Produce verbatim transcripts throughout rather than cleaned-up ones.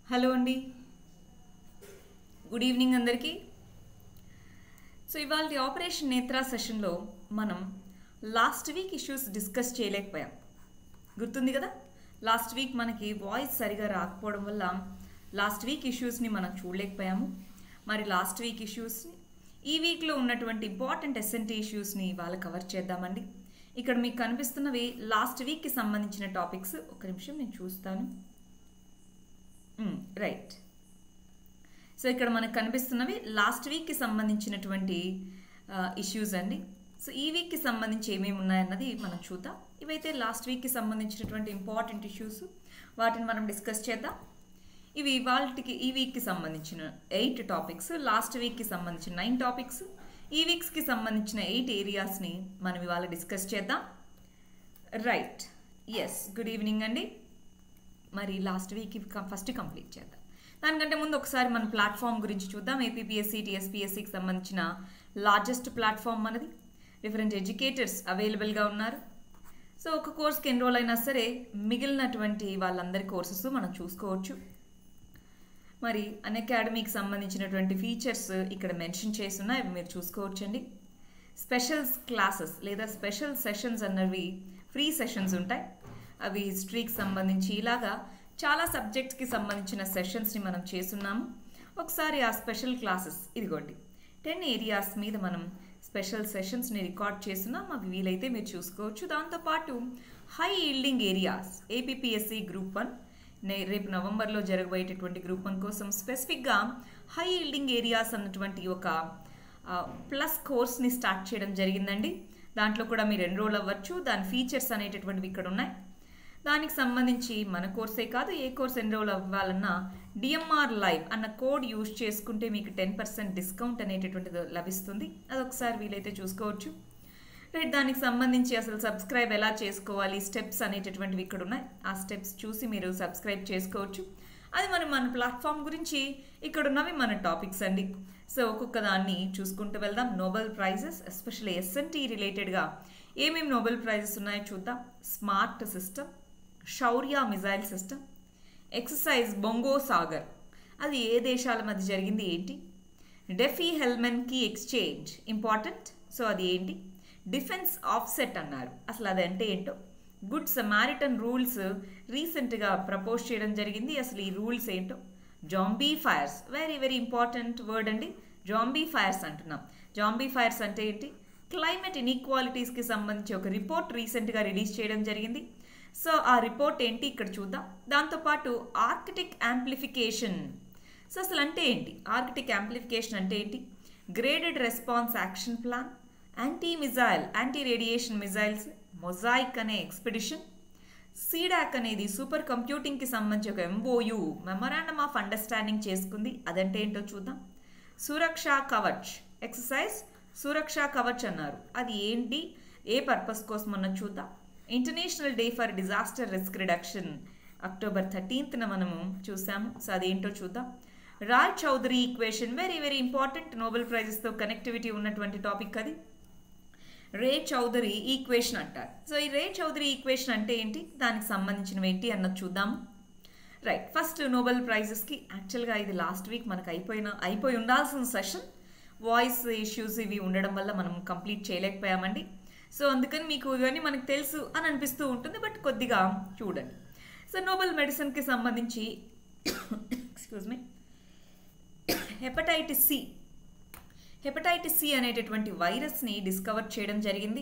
Hello అండి, good evening అందరికీ. So ఇవాళ ఆపరేషన్ నేత్రా సెషన్లో మనం లాస్ట్ వీక్ ఇష్యూస్ డిస్కస్ చేయలేకపోయాం. గుర్తుంది కదా, లాస్ట్ వీక్ మనకి వాయిస్ సరిగా రాకపోవడం వల్ల లాస్ట్ వీక్ ఇష్యూస్ని మనం చూడలేకపోయాము. మరి లాస్ట్ వీక్ ఇష్యూస్ని ఈ వీక్లో ఉన్నటువంటి ఇంపార్టెంట్ ఎస్ఎన్టీ ఇష్యూస్ని ఇవాళ కవర్ చేద్దామండి. ఇక్కడ మీకు కనిపిస్తున్నవి లాస్ట్ వీక్కి సంబంధించిన టాపిక్స్. ఒక నిమిషం నేను చూస్తాను. రైట్, సో ఇక్కడ మనకు కనిపిస్తున్నవి లాస్ట్ వీక్కి సంబంధించినటువంటి ఇష్యూస్ అండి. సో ఈ వీక్కి సంబంధించి ఏమేమి ఉన్నాయన్నది మనం చూద్దాం. ఇవైతే లాస్ట్ వీక్కి సంబంధించినటువంటి ఇంపార్టెంట్ ఇష్యూస్, వాటిని మనం డిస్కస్ చేద్దాం. ఇవి ఇవాళకి ఈ వీక్కి సంబంధించిన ఎయిట్ టాపిక్స్, లాస్ట్ వీక్కి సంబంధించిన నైన్ టాపిక్స్, ఈ వీక్స్కి సంబంధించిన ఎయిట్ ఏరియాస్ని మనం ఇవాళ డిస్కస్ చేద్దాం. రైట్, ఎస్, గుడ్ ఈవినింగ్ అండి. మరి లాస్ట్ వీక్ ఫస్ట్ కంప్లీట్ చేద్దాం. దానికంటే ముందు ఒకసారి మన ప్లాట్ఫామ్ గురించి చూద్దాం. ఏపీపీఎస్సీ టీఎస్పీఎస్సీకి సంబంధించిన లార్జెస్ట్ ప్లాట్ఫామ్ మనది. డిఫరెంట్ ఎడ్యుకేటర్స్ అవైలబుల్గా ఉన్నారు. సో ఒక కోర్స్కి ఎన్రోల్ అయినా సరే మిగిలినటువంటి వాళ్ళందరి కోర్సెస్ మనం చూసుకోవచ్చు. మరి అన్అకాడమీకి సంబంధించినటువంటి ఫీచర్స్ ఇక్కడ మెన్షన్ చేసి ఉన్నాయి, అవి మీరు చూసుకోవచ్చండి. స్పెషల్ క్లాసెస్ లేదా స్పెషల్ సెషన్స్ అన్నవి ఫ్రీ సెషన్స్ ఉంటాయి. అవి హిస్టరీకి సంబంధించి ఇలాగా చాలా సబ్జెక్ట్స్కి సంబంధించిన సెషన్స్ని మనం చేస్తున్నాము. ఒకసారి ఆ స్పెషల్ క్లాసెస్ ఇదిగోండి, టెన్ ఏరియాస్ మీద మనం స్పెషల్ సెషన్స్ని రికార్డ్ చేస్తున్నాం. అవి వీలైతే మీరు చూసుకోవచ్చు. దాంతోపాటు high yielding areas APPSC group one రేపు నవంబర్లో జరగబోయేటటువంటి గ్రూప్ వన్ కోసం స్పెసిఫిక్గా హై ఈల్డింగ్ ఏరియాస్ అన్నటువంటి ఒక ప్లస్ కోర్స్ని స్టార్ట్ చేయడం జరిగిందండి. దాంట్లో కూడా మీరు ఎన్రోల్ అవ్వచ్చు. దాని ఫీచర్స్ అనేటటువంటివి ఇక్కడ ఉన్నాయి. దానికి సంబంధించి మన కోర్సే కాదు, ఏ కోర్స్ ఎన్రోల్ అవ్వాలన్నా డిఎంఆర్ లైవ్ అన్న కోడ్ యూజ్ చేసుకుంటే మీకు టెన్ పర్సెంట్ డిస్కౌంట్ అనేటటువంటిది లభిస్తుంది. అది ఒకసారి వీలైతే చూసుకోవచ్చు. రైట్, దానికి సంబంధించి అసలు సబ్స్క్రైబ్ ఎలా చేసుకోవాలి, స్టెప్స్ అనేటటువంటివి ఇక్కడ ఉన్నాయి. ఆ స్టెప్స్ చూసి మీరు సబ్స్క్రైబ్ చేసుకోవచ్చు. అది మనం మన ప్లాట్ఫామ్ గురించి ఇక్కడ ఉన్నవి మన టాపిక్స్ అండి. సో ఒక్కొక్క దాన్ని చూసుకుంటూ వెళ్దాం. నోబెల్ ప్రైజెస్, ఎస్పెషల్లీ ఎస్ఎన్టీ రిలేటెడ్గా ఏమేమి నోబెల్ ప్రైజెస్ ఉన్నాయో చూద్దాం. Smart system, Shaurya missile system, exercise Bongo Sagar, అది ఏ దేశాల మధ్య జరిగింది ఏంటి? Diffie Hellman key exchange important, so అది ఏంటి? డిఫెన్స్ ఆఫ్సెట్ అన్నారు, అసలు అది అంటే ఏంటో? గుడ్ సమారిటన్ రూల్స్ రీసెంట్గా ప్రపోజ్ చేయడం జరిగింది, అసలు ఈ రూల్స్ ఏంటో? Zombie fires, very very important word అండి. జాంబీ ఫైర్స్ అంటున్నాం. జాంబీ ఫైర్స్ అంటే ఏంటి? క్లైమేట్ ఇన్ఈక్వాలిటీస్కి సంబంధించి ఒక రిపోర్ట్ రీసెంట్గా రిలీజ్ చేయడం జరిగింది. సో ఆ రిపోర్ట్ ఏంటి ఇక్కడ చూద్దాం. దాంతోపాటు ఆర్కిటిక్ యాంప్లిఫికేషన్, సో అసలు అంటే ఏంటి? ఆర్కిటిక్ యాంప్లిఫికేషన్ అంటే ఏంటి? Graded response action plan, anti missile anti radiation missiles, mosaic అనే ఎక్స్పెడిషన్, సీడాక్ అనేది సూపర్ కంప్యూటింగ్కి సంబంధించి ఒక ఎంఓయూ మెమరాండమ్ ఆఫ్ అండర్స్టాండింగ్ చేసుకుంది, అదంటే ఏంటో చూద్దాం. సురక్షా కవచ్ ఎక్సర్సైజ్ సురక్షా కవచ్ అన్నారు, అది ఏంటి, ఏ పర్పస్ కోసం అన్నది చూద్దాం. International day for disaster risk reduction October థర్టీన్త్న మనము చూసాము, సో అదేంటో చూద్దాం. Roy Chaudhuri equation, very very important, Nobel ప్రైజెస్తో కనెక్టివిటీ ఉన్నటువంటి టాపిక్ అది. రే చౌదరి ఈక్వేషన్ అంటారు. సో ఈ రే చౌదరి ఈక్వేషన్ అంటే ఏంటి, దానికి సంబంధించినవి ఏంటి అన్నది చూద్దాము. రైట్, ఫస్ట్ నోబెల్ ప్రైజెస్కి యాక్చువల్గా ఇది లాస్ట్ వీక్ మనకు అయిపోయిన అయిపోయి ఉండాల్సిన సెషన్. వాయిస్ ఇష్యూస్ ఇవి ఉండడం వల్ల మనం కంప్లీట్ చేయలేకపోయామండి. సో అందుకని మీకు ఇవన్నీ మనకు తెలుసు అని అనిపిస్తూ ఉంటుంది, బట్ కొద్దిగా చూడండి. సో నోబెల్ మెడిసిన్కి సంబంధించి excuse me hepatitis C hepatitis C అనేటటువంటి వైరస్ని డిస్కవర్ చేయడం జరిగింది.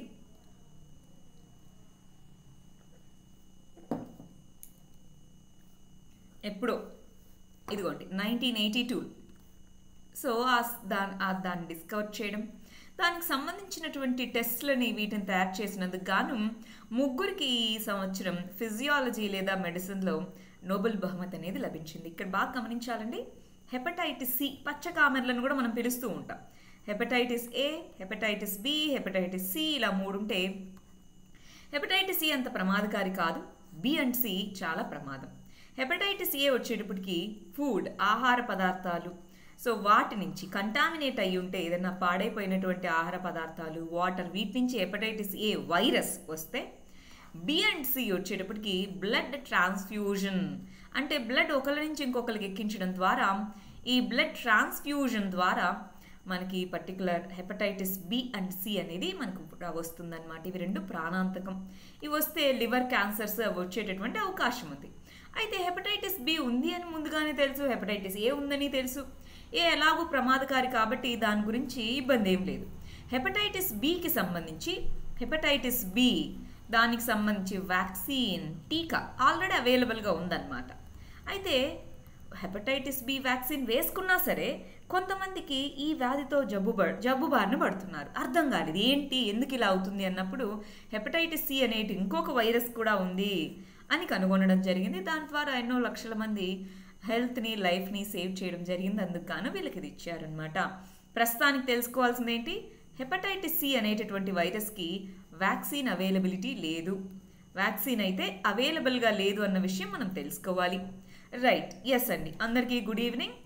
ఎప్పుడో ఇదిగోండి నైన్టీన్ ఎయిటీ టూ సో దాని దాన్ని డిస్కవర్ చేయడం, దానికి సంబంధించినటువంటి టెస్ట్లని వీటిని తయారు చేసినందుకు గాను ముగ్గురికి ఈ సంవత్సరం ఫిజియాలజీ లేదా మెడిసిన్లో నోబెల్ బహుమతి అనేది లభించింది. ఇక్కడ బాగా గమనించాలండి, హెపటైటిస్ సి పచ్చకామెర్లను కూడా మనం పిలుస్తూ ఉంటాం. Hepatitis A, hepatitis B, hepatitis C, ఇలా మూడు ఉంటే హెపటైటిస్ సి అంత ప్రమాదకారి కాదు, బి అండ్ సి చాలా ప్రమాదం. హెపటైటిస్ ఏ వచ్చేటప్పటికి ఫుడ్ ఆహార పదార్థాలు, సో వాటి నుంచి కంటామినేట్ అయ్యి ఉంటే ఏదైనా పాడైపోయినటువంటి ఆహార పదార్థాలు, వాటర్, వీటి నుంచి హెపటైటిస్ ఏ వైరస్ వస్తే బి అండ్ సి వచ్చేటప్పటికి బ్లడ్ ట్రాన్స్ఫ్యూజన్, అంటే బ్లడ్ ఒకరి నుంచి ఇంకొకరికి ఎక్కించడం ద్వారా, ఈ బ్లడ్ ట్రాన్స్ఫ్యూజన్ ద్వారా మనకి particular hepatitis B and C అనేది మనకు వస్తుందన్నమాట. ఇవి రెండు ప్రాణాంతకం. ఇవి వస్తే లివర్ క్యాన్సర్స్ వచ్చేటటువంటి అవకాశం ఉంది. అయితే హెపటైటిస్ బి ఉంది అని ముందుగానే తెలుసు, హెపటైటిస్ ఏ ఉందని తెలుసు. ఏ ఎలాగూ ప్రమాదకారి కాబట్టి దాని గురించి ఇబ్బంది ఏం లేదు. హెపటైటిస్ బికి సంబంధించి హెపటైటిస్ బి దానికి సంబంధించి వ్యాక్సిన్ టీకా ఆల్రెడీ అవైలబుల్గా ఉందన్నమాట. అయితే హెపటైటిస్ బి వ్యాక్సిన్ వేసుకున్నా సరే కొంతమందికి ఈ వ్యాధితో జబ్బు జబ్బు బారిన పడుతున్నారు. అర్థం కాలేదు ఏంటి, ఎందుకు ఇలా అవుతుంది అన్నప్పుడు హెపటైటిస్ సి అనేటి ఇంకొక వైరస్ కూడా ఉంది అని కనుగొనడం జరిగింది. దాని ద్వారా ఎన్నో లక్షల మంది హెల్త్ని లైఫ్ని సేవ్ చేయడం జరిగింది. అందుకు గాను వీళ్ళకి ఇది ఇచ్చారనమాట. ప్రస్తుతానికి తెలుసుకోవాల్సింది ఏంటి, హెపటైటిస్ సి అనేటటువంటి వైరస్కి వ్యాక్సిన్ అవైలబిలిటీ లేదు. వ్యాక్సిన్ అయితే అవైలబుల్గా లేదు అన్న విషయం మనం తెలుసుకోవాలి. రైట్, ఎస్ అండి. అందరికీ గుడ్ ఈవినింగ్.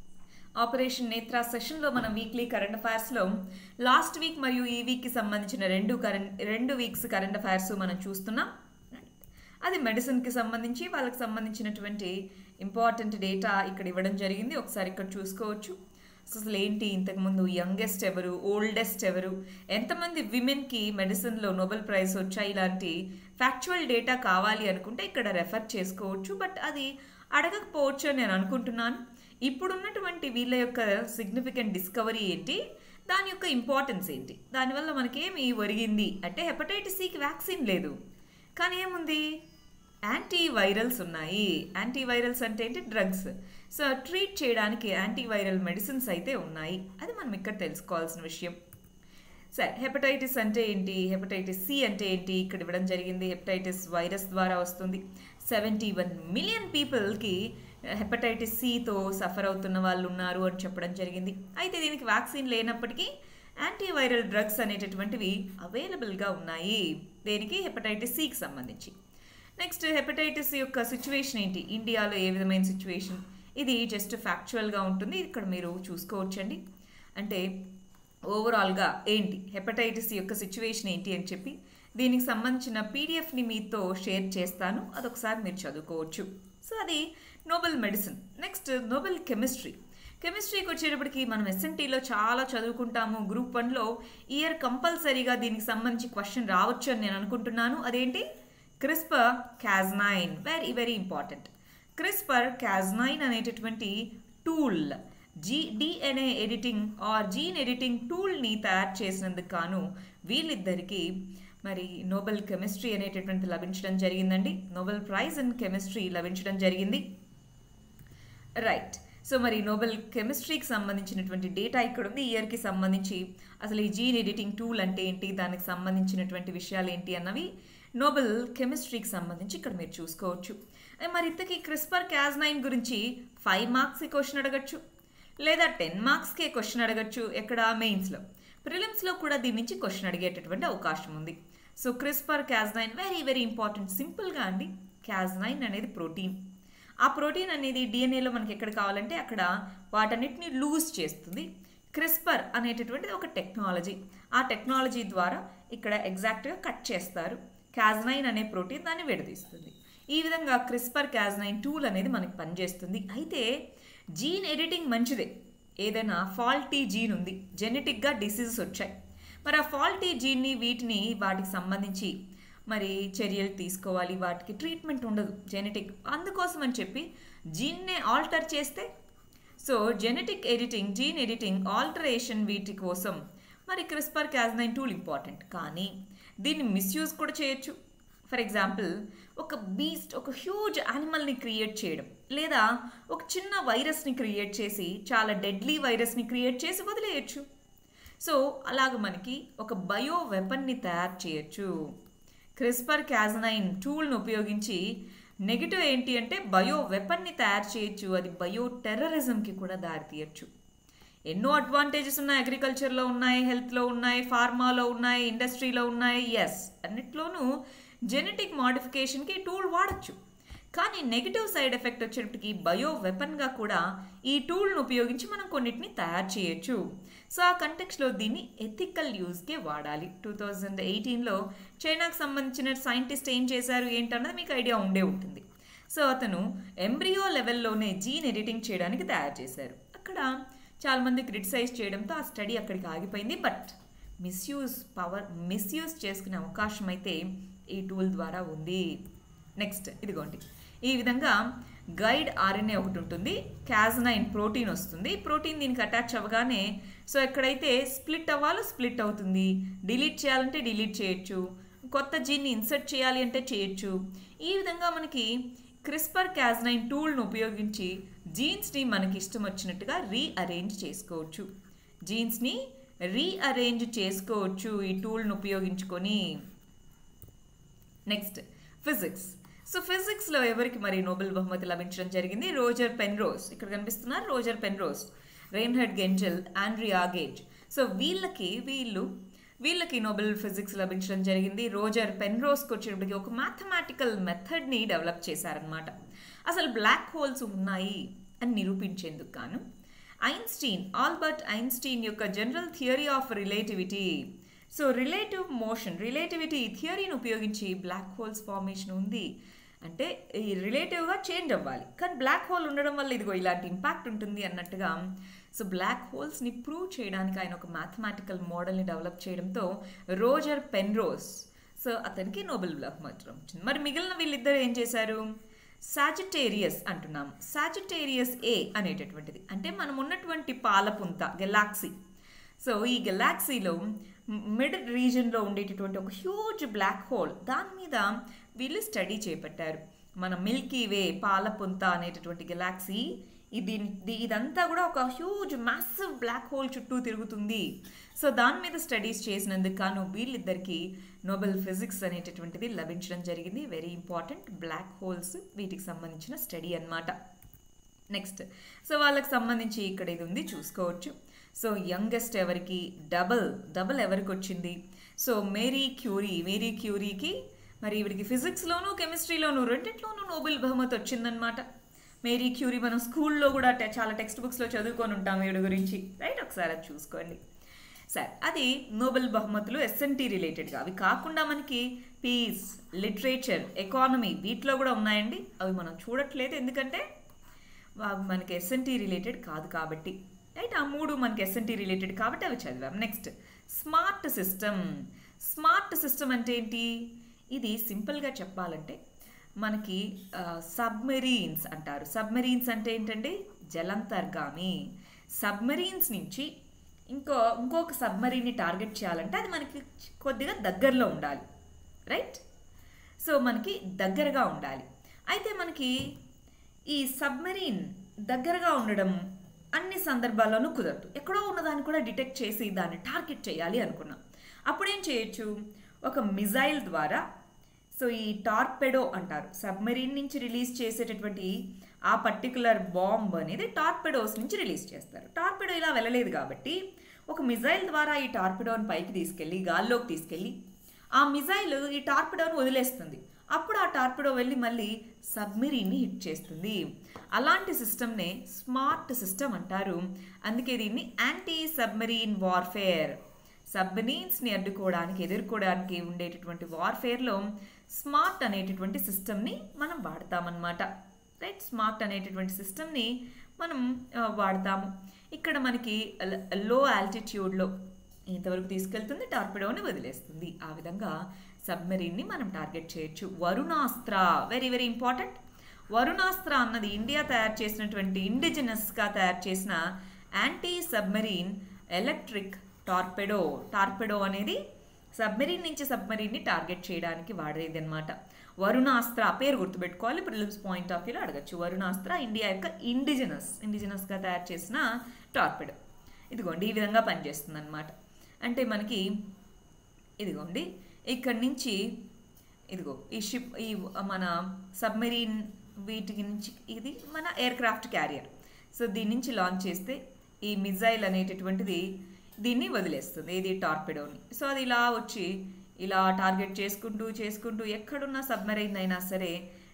ఆపరేషన్ నేత్ర సెషన్లో మనం వీక్లీ కరెంట్ అఫైర్స్లో లాస్ట్ వీక్ మరియు ఈ వీక్కి సంబంధించిన రెండు కరెంట్ రెండు వీక్స్ కరెంట్ అఫైర్స్ మనం చూస్తున్నాం. అది మెడిసిన్కి సంబంధించి వాళ్ళకి సంబంధించినటువంటి ఇంపార్టెంట్ డేటా ఇక్కడ ఇవ్వడం జరిగింది. ఒకసారి ఇక్కడ చూసుకోవచ్చు. అసలు ఏంటి, ఇంతకుముందు యంగెస్ట్ ఎవరు, ఓల్డెస్ట్ ఎవరు, ఎంతమంది విమెన్కి మెడిసిన్లో నోబెల్ ప్రైజ్ వచ్చాయి, ఇలాంటి ఫ్యాక్చువల్ డేటా కావాలి అనుకుంటే ఇక్కడ రెఫర్ చేసుకోవచ్చు. బట్ అది అడగకపోవచ్చు అని నేను అనుకుంటున్నాను. ఇప్పుడున్నటువంటి వీళ్ళ యొక్క సిగ్నిఫికెంట్ డిస్కవరీ ఏంటి, దాని యొక్క ఇంపార్టెన్స్ ఏంటి, దానివల్ల మనకేమి ఒరిగింది అంటే హెపటైటిస్ సికి వ్యాక్సిన్ లేదు, కానీ ఏముంది, యాంటీవైరల్స్ ఉన్నాయి. యాంటీవైరల్స్ అంటే ఏంటి, డ్రగ్స్. సో ట్రీట్ చేయడానికి యాంటీవైరల్ మెడిసిన్స్ అయితే ఉన్నాయి. అది మనం ఇక్కడ తెలుసుకోవాల్సిన విషయం. సరే, హెపటైటిస్ అంటే ఏంటి, హెపటైటిస్ సి అంటే ఏంటి ఇక్కడ ఇవ్వడం జరిగింది. హెపటైటిస్ వైరస్ ద్వారా వస్తుంది. సెవెంటీ వన్ మిలియన్ పీపుల్కి హెపటైటిస్ సితో సఫర్ అవుతున్న వాళ్ళు ఉన్నారు అని చెప్పడం జరిగింది. అయితే దీనికి వ్యాక్సిన్ లేనప్పటికీ యాంటీవైరల్ డ్రగ్స్ అనేటటువంటివి అవైలబుల్గా ఉన్నాయి. దేనికి, హెపటైటిస్ సికి సంబంధించి. నెక్స్ట్, హెపటైటిస్ యొక్క సిచ్యువేషన్ ఏంటి, ఇండియాలో ఏ విధమైన సిచ్యువేషన్, ఇది జస్ట్ ఫ్యాక్చువల్గా ఉంటుంది. ఇక్కడ మీరు చూసుకోవచ్చండి. అంటే ఓవరాల్గా ఏంటి హెపటైటిస్ యొక్క సిచ్యువేషన్ ఏంటి అని చెప్పి దీనికి సంబంధించిన పీడిఎఫ్ని మీతో షేర్ చేస్తాను. అదొకసారి మీరు చదువుకోవచ్చు. సో అది Nobel medicine. Next, Nobel chemistry. కెమిస్ట్రీకి వచ్చేటప్పటికి మనం ఎస్ఎన్టీలో చాలా చదువుకుంటాము. గ్రూప్ వన్లో ఇయర్ కంపల్సరీగా దీనికి సంబంధించి క్వశ్చన్ రావచ్చు అని నేను అనుకుంటున్నాను. అదేంటి, CRISPR Cas nine. Very very important. CRISPR Cas nine అనేటటువంటి టూల్, జీ DNA editing or gene editing టూల్ని తయారు చేసినందుకు గాను వీళ్ళిద్దరికీ మరి నోబెల్ కెమిస్ట్రీ అనేటటువంటి లభించడం జరిగిందండి. నోబెల్ ప్రైజ్ ఇన్ కెమిస్ట్రీ లభించడం జరిగింది. రైట్. సో మరి నోబెల్ కెమిస్ట్రీకి సంబంధించినటువంటి డేటా ఇక్కడ ఉంది. ఇయర్కి సంబంధించి అసలు ఈ జీన్ ఎడిటింగ్ టూల్ అంటే ఏంటి, దానికి సంబంధించినటువంటి విషయాలు ఏంటి అన్నవి నోబెల్ కెమిస్ట్రీకి సంబంధించి ఇక్కడ మీరు చూసుకోవచ్చు. మరి ఇంతకీ క్రిస్పర్ క్యాజ్ నైన్ గురించి ఫైవ్ మార్క్స్కి క్వశ్చన్ అడగచ్చు, లేదా టెన్ మార్క్స్కే క్వశ్చన్ అడగచ్చు. ఎక్కడ, మెయిన్స్లో. ప్రిలిమ్స్లో కూడా దీని నుంచి క్వశ్చన్ అడిగేటటువంటి అవకాశం ఉంది. So CRISPR Cas nine very very important. సింపుల్గా అండి, క్యాజ్ నైన్ అనేది ప్రోటీన్. ఆ ప్రోటీన్ అనేది డిఎన్ఏలో మనకి ఎక్కడ కావాలంటే అక్కడ వాటన్నిటిని లూజ్ చేస్తుంది. క్రిస్పర్ అనేటటువంటిది ఒక టెక్నాలజీ. ఆ టెక్నాలజీ ద్వారా ఇక్కడ ఎగ్జాక్ట్గా కట్ చేస్తారు. క్యాజ్ నైన్ అనే ప్రోటీన్ దాన్ని విడదీస్తుంది. ఈ విధంగా క్రిస్పర్ క్యాజ్ నైన్ టూల్ అనేది మనకి పనిచేస్తుంది. అయితే జీన్ ఎడిటింగ్ మంచిదే. ఏదైనా ఫాల్టీ జీన్ ఉంది, జెనెటిక్గా డిసీజెస్ వచ్చాయి, మరి ఆ ఫాల్టీ జీన్ని వీటిని వాటికి సంబంధించి మరి చర్యలు తీసుకోవాలి, వాటికి ట్రీట్మెంట్ ఉండదు జెనెటిక్. అందుకోసం అని చెప్పి జీన్నే ఆల్టర్ చేస్తే, so genetic editing, gene editing, alteration వీటి కోసం మరి CRISPR Cas nine tool important. కానీ దీన్ని మిస్యూజ్ కూడా చేయొచ్చు. ఫర్ ఎగ్జాంపుల్, ఒక బీస్ట్, ఒక హ్యూజ్ యానిమల్ని క్రియేట్ చేయడం, లేదా ఒక చిన్న వైరస్ని క్రియేట్ చేసి చాలా డెడ్లీ వైరస్ని క్రియేట్ చేసి వదిలేయచ్చు. సో అలాగ మనకి ఒక బయో వెపన్ని తయారు చేయొచ్చు. క్రిస్పర్ క్యాజ్ నైన్ టూల్ను ఉపయోగించి నెగిటివ్ ఏంటి అంటే బయో వెపన్ని తయారు చేయొచ్చు. అది బయో టెర్రరిజంకి కూడా దారితీయచ్చు. ఎన్నో అడ్వాంటేజెస్ ఉన్నాయి, అగ్రికల్చర్లో ఉన్నాయి, హెల్త్లో ఉన్నాయి, ఫార్మాలో ఉన్నాయి, ఇండస్ట్రీలో ఉన్నాయి. ఎస్, అన్నిట్లోనూ జెనెటిక్ మాడిఫికేషన్కి టూల్ వాడచ్చు. కానీ నెగిటివ్ సైడ్ ఎఫెక్ట్ వచ్చేటప్పటికి బయో వెపన్గా కూడా ఈ టూల్ను ఉపయోగించి మనం కొన్నిటిని తయారు చేయొచ్చు. సో ఆ కంటెక్స్లో దీన్ని ఎథికల్ యూజ్కే వాడాలి. టూ థౌజండ్ ఎయిటీన్లో చైనాకు సంబంధించిన సైంటిస్ట్ ఏం చేశారు ఏంటన్నది మీకు ఐడియా ఉండే ఉంటుంది. సో అతను ఎంబ్రియో లెవెల్లోనే జీన్ ఎడిటింగ్ చేయడానికి తయారు చేశారు. అక్కడ చాలామంది క్రిటిసైజ్ చేయడంతో ఆ స్టడీ అక్కడికి ఆగిపోయింది. బట్ మిస్యూజ్ పవర్ మిస్యూజ్ చేసుకునే అవకాశం అయితే ఈ టూల్ ద్వారా ఉంది. నెక్స్ట్ ఇదిగోండి, ఈ విధంగా గైడ్ ఆర్ఎన్ఏ ఒకటి ఉంటుంది, క్యాజనైన్ ప్రోటీన్ వస్తుంది. ప్రోటీన్ దీనికి అటాచ్ అవ్వగానే సో ఎక్కడైతే స్ప్లిట్ అవ్వాలో స్ప్లిట్ అవుతుంది, డిలీట్ చేయాలంటే డిలీట్ చేయొచ్చు, కొత్త జీన్ని ఇన్సర్ట్ చేయాలి అంటే చేయొచ్చు. ఈ విధంగా మనకి క్రిస్పర్ క్యాజనైన్ టూల్ను ఉపయోగించి జీన్స్ని మనకి ఇష్టం వచ్చినట్టుగా రీఅరేంజ్ చేసుకోవచ్చు. జీన్స్ని రీఅరేంజ్ చేసుకోవచ్చు ఈ టూల్ను ఉపయోగించుకొని. Next physics. సో ఫిజిక్స్లో ఎవరికి మరి నోబెల్ బహుమతి లభించడం జరిగింది? రోజర్ పెన్రోస్, ఇక్కడ కనిపిస్తున్నారు Roger Penrose, Reinhard Genzel, Andrea Ghez. So వీళ్ళకి వీళ్ళు వీళ్ళకి నోబెల్ ఫిజిక్స్ లభించడం జరిగింది. రోజర్ పెన్రోస్కి వచ్చేటప్పటికి ఒక మ్యాథమెటికల్ మెథడ్ని డెవలప్ చేశారనమాట. అసలు బ్లాక్ హోల్స్ ఉన్నాయి అని నిరూపించేందుకు గాను ఐన్స్టీన్ ఆల్బర్ట్ ఐన్స్టీన్ యొక్క general theory of relativity, so relative motion relativity థియరీని ఉపయోగించి బ్లాక్ హోల్స్ ఫార్మేషన్ ఉంది అంటే ఈ రిలేటివ్గా చేంజ్ అవ్వాలి, కానీ బ్లాక్ హోల్ ఉండడం వల్ల ఇదిగో ఇలాంటి ఇంపాక్ట్ ఉంటుంది అన్నట్టుగా. సో బ్లాక్ హోల్స్ని ప్రూవ్ చేయడానికి ఆయన ఒక మ్యాథమెటికల్ మోడల్ని డెవలప్ చేయడంతో రోజర్ పెన్రోస్, సో అతనికి నోబెల్ బహుమతి వచ్చింది. మరి మిగిలిన వీళ్ళిద్దరు ఏం చేశారు? సాజిటేరియస్ అంటున్నాం. సాజిటేరియస్ ఏ అనేటటువంటిది అంటే మనం ఉన్నటువంటి పాలపుంత గెలాక్సీ. సో ఈ గెలాక్సీలో మిడ్ రీజన్లో ఉండేటటువంటి ఒక హ్యూజ్ బ్లాక్ హోల్, దాని మీద వీళ్ళు స్టడీ చేపట్టారు. మన మిల్కీ వే పాలపుంత అనేటటువంటి గెలాక్సీ ఇది ఇదంతా కూడా ఒక హ్యూజ్ మ్యాసివ్ బ్లాక్ హోల్ చుట్టూ తిరుగుతుంది. సో దాని మీద స్టడీస్ చేసినందుకు గాను వీళ్ళిద్దరికి నోబెల్ ఫిజిక్స్ అనేటటువంటిది లభించడం జరిగింది. వెరీ ఇంపార్టెంట్ బ్లాక్ హోల్స్ వీటికి సంబంధించిన స్టడీ అన్నమాట. నెక్స్ట్ సో వాళ్ళకి సంబంధించి ఇక్కడ ఇది ఉంది చూసుకోవచ్చు. సో యంగెస్ట్ ఎవరికి? డబుల్ డబుల్ ఎవరికి వచ్చింది? సో మేరీ క్యూరీ మేరీ క్యూరీకి మరి ఇవిడికి ఫిజిక్స్లోను కెమిస్ట్రీలోను రెండింటిలోనూ నోబెల్ బహుమతి వచ్చిందనమాట. మేరీ క్యూరీ మనం స్కూల్లో కూడా చాలా టెక్స్ట్ బుక్స్లో చదువుకొని ఉంటాం వీడి గురించి, రైట్? ఒకసారి అది చూసుకోండి. సరే, అది నోబెల్ బహుమతులు ఎస్ఎన్టీ రిలేటెడ్గా. అవి కాకుండా మనకి పీస్, లిటరేచర్, ఎకానమీ వీటిలో కూడా ఉన్నాయండి. అవి మనం చూడట్లేదు ఎందుకంటే మనకి ఎస్ఎన్టీ రిలేటెడ్ కాదు కాబట్టి, రైట్? ఆ మూడు మనకి ఎస్ఎన్టీ రిలేటెడ్ కాబట్టి అవి చదివాం. Next smart system. Smart system అంటే ఏంటి? ఇది సింపుల్గా చెప్పాలంటే మనకి సబ్మెరీన్స్ అంటారు. సబ్మెరీన్స్ అంటే ఏంటండి? జలంతర్గామి. సబ్మెరీన్స్ నుంచి ఇంకో ఇంకొక సబ్మెరీన్ని టార్గెట్ చేయాలంటే అది మనకి కొద్దిగా దగ్గరలో ఉండాలి, రైట్? సో మనకి దగ్గరగా ఉండాలి. అయితే మనకి ఈ సబ్మెరీన్ దగ్గరగా ఉండడం అన్ని సందర్భాల్లోనూ కుదరదు. ఎక్కడో ఉన్నదాన్ని కూడా డిటెక్ట్ చేసి దాన్ని టార్గెట్ చేయాలి అనుకున్నాం. అప్పుడేం చేయొచ్చు? ఒక మిజైల్ ద్వారా, సో ఈ టార్పెడో అంటారు, సబ్మెరీన్ నుంచి రిలీజ్ చేసేటటువంటి ఆ పర్టికులర్ బాంబ్ అనేది టార్పెడోస్ నుంచి రిలీజ్ చేస్తారు. టార్పెడో ఇలా వెళ్ళలేదు కాబట్టి ఒక మిజైల్ ద్వారా ఈ టార్పెడోని పైకి తీసుకెళ్ళి గాల్లోకి తీసుకెళ్ళి ఆ మిజైల్ ఈ టార్పెడోని వదిలేస్తుంది. అప్పుడు ఆ టార్పెడో వెళ్ళి మళ్ళీ సబ్మెరీన్ని హిట్ చేస్తుంది. అలాంటి సిస్టమ్నే స్మార్ట్ సిస్టమ్ అంటారు. అందుకే దీన్ని యాంటీ సబ్మెరీన్ వార్ఫేర్, సబ్మెరీన్స్ని అడ్డుకోవడానికి ఎదుర్కోవడానికి ఉండేటటువంటి వార్ఫేర్లో స్మార్ట్ అనేటటువంటి సిస్టమ్ని మనం వాడతామన్నమాట, రైట్? స్మార్ట్ అనేటటువంటి సిస్టమ్ని మనం వాడతాము. ఇక్కడ మనకి లో ఆల్టిట్యూడ్లో ఇంతవరకు తీసుకెళ్తుంది, టార్పెడోని వదిలేస్తుంది. ఆ విధంగా సబ్మెరీన్ని మనం టార్గెట్ చేయొచ్చు. Varunastra very very important. Varunastra అన్నది ఇండియా తయారు చేసినటువంటి ఇండిజినస్గా తయారు చేసిన anti submarine electric torpedo. Torpedo అనేది సబ్మెరీన్ నుంచి సబ్మెరీన్ని టార్గెట్ చేయడానికి వాడేది అనమాట. వరుణాస్త్ర పేరు గుర్తుపెట్టుకోవాలి, ప్రిలిమ్స్ పాయింట్ ఆఫ్ వ్యూలో అడగచ్చు. వరుణాస్త్ర ఇండియా యొక్క ఇండిజినస్ ఇండిజినస్గా తయారు చేసిన టార్పెడో. ఇదిగోండి ఈ విధంగా పనిచేస్తుంది అనమాట. అంటే మనకి ఇదిగోండి ఇక్కడి నుంచి ఇదిగో ఈ షిప్, ఈ మన సబ్మెరీన్ వీటికి నుంచి ఇది మన ఎయిర్ క్రాఫ్ట్ క్యారియర్. సో దీని నుంచి లాంచ్ చేస్తే ఈ మిజైల్ అనేటటువంటిది దీన్ని వదిలేస్తుంది, ఇది టార్పెడోని. సో అది ఇలా వచ్చి ఇలా టార్గెట్ చేసుకుంటూ చేసుకుంటూ ఎక్కడున్న సబ్మెరైన్ అయినా సరే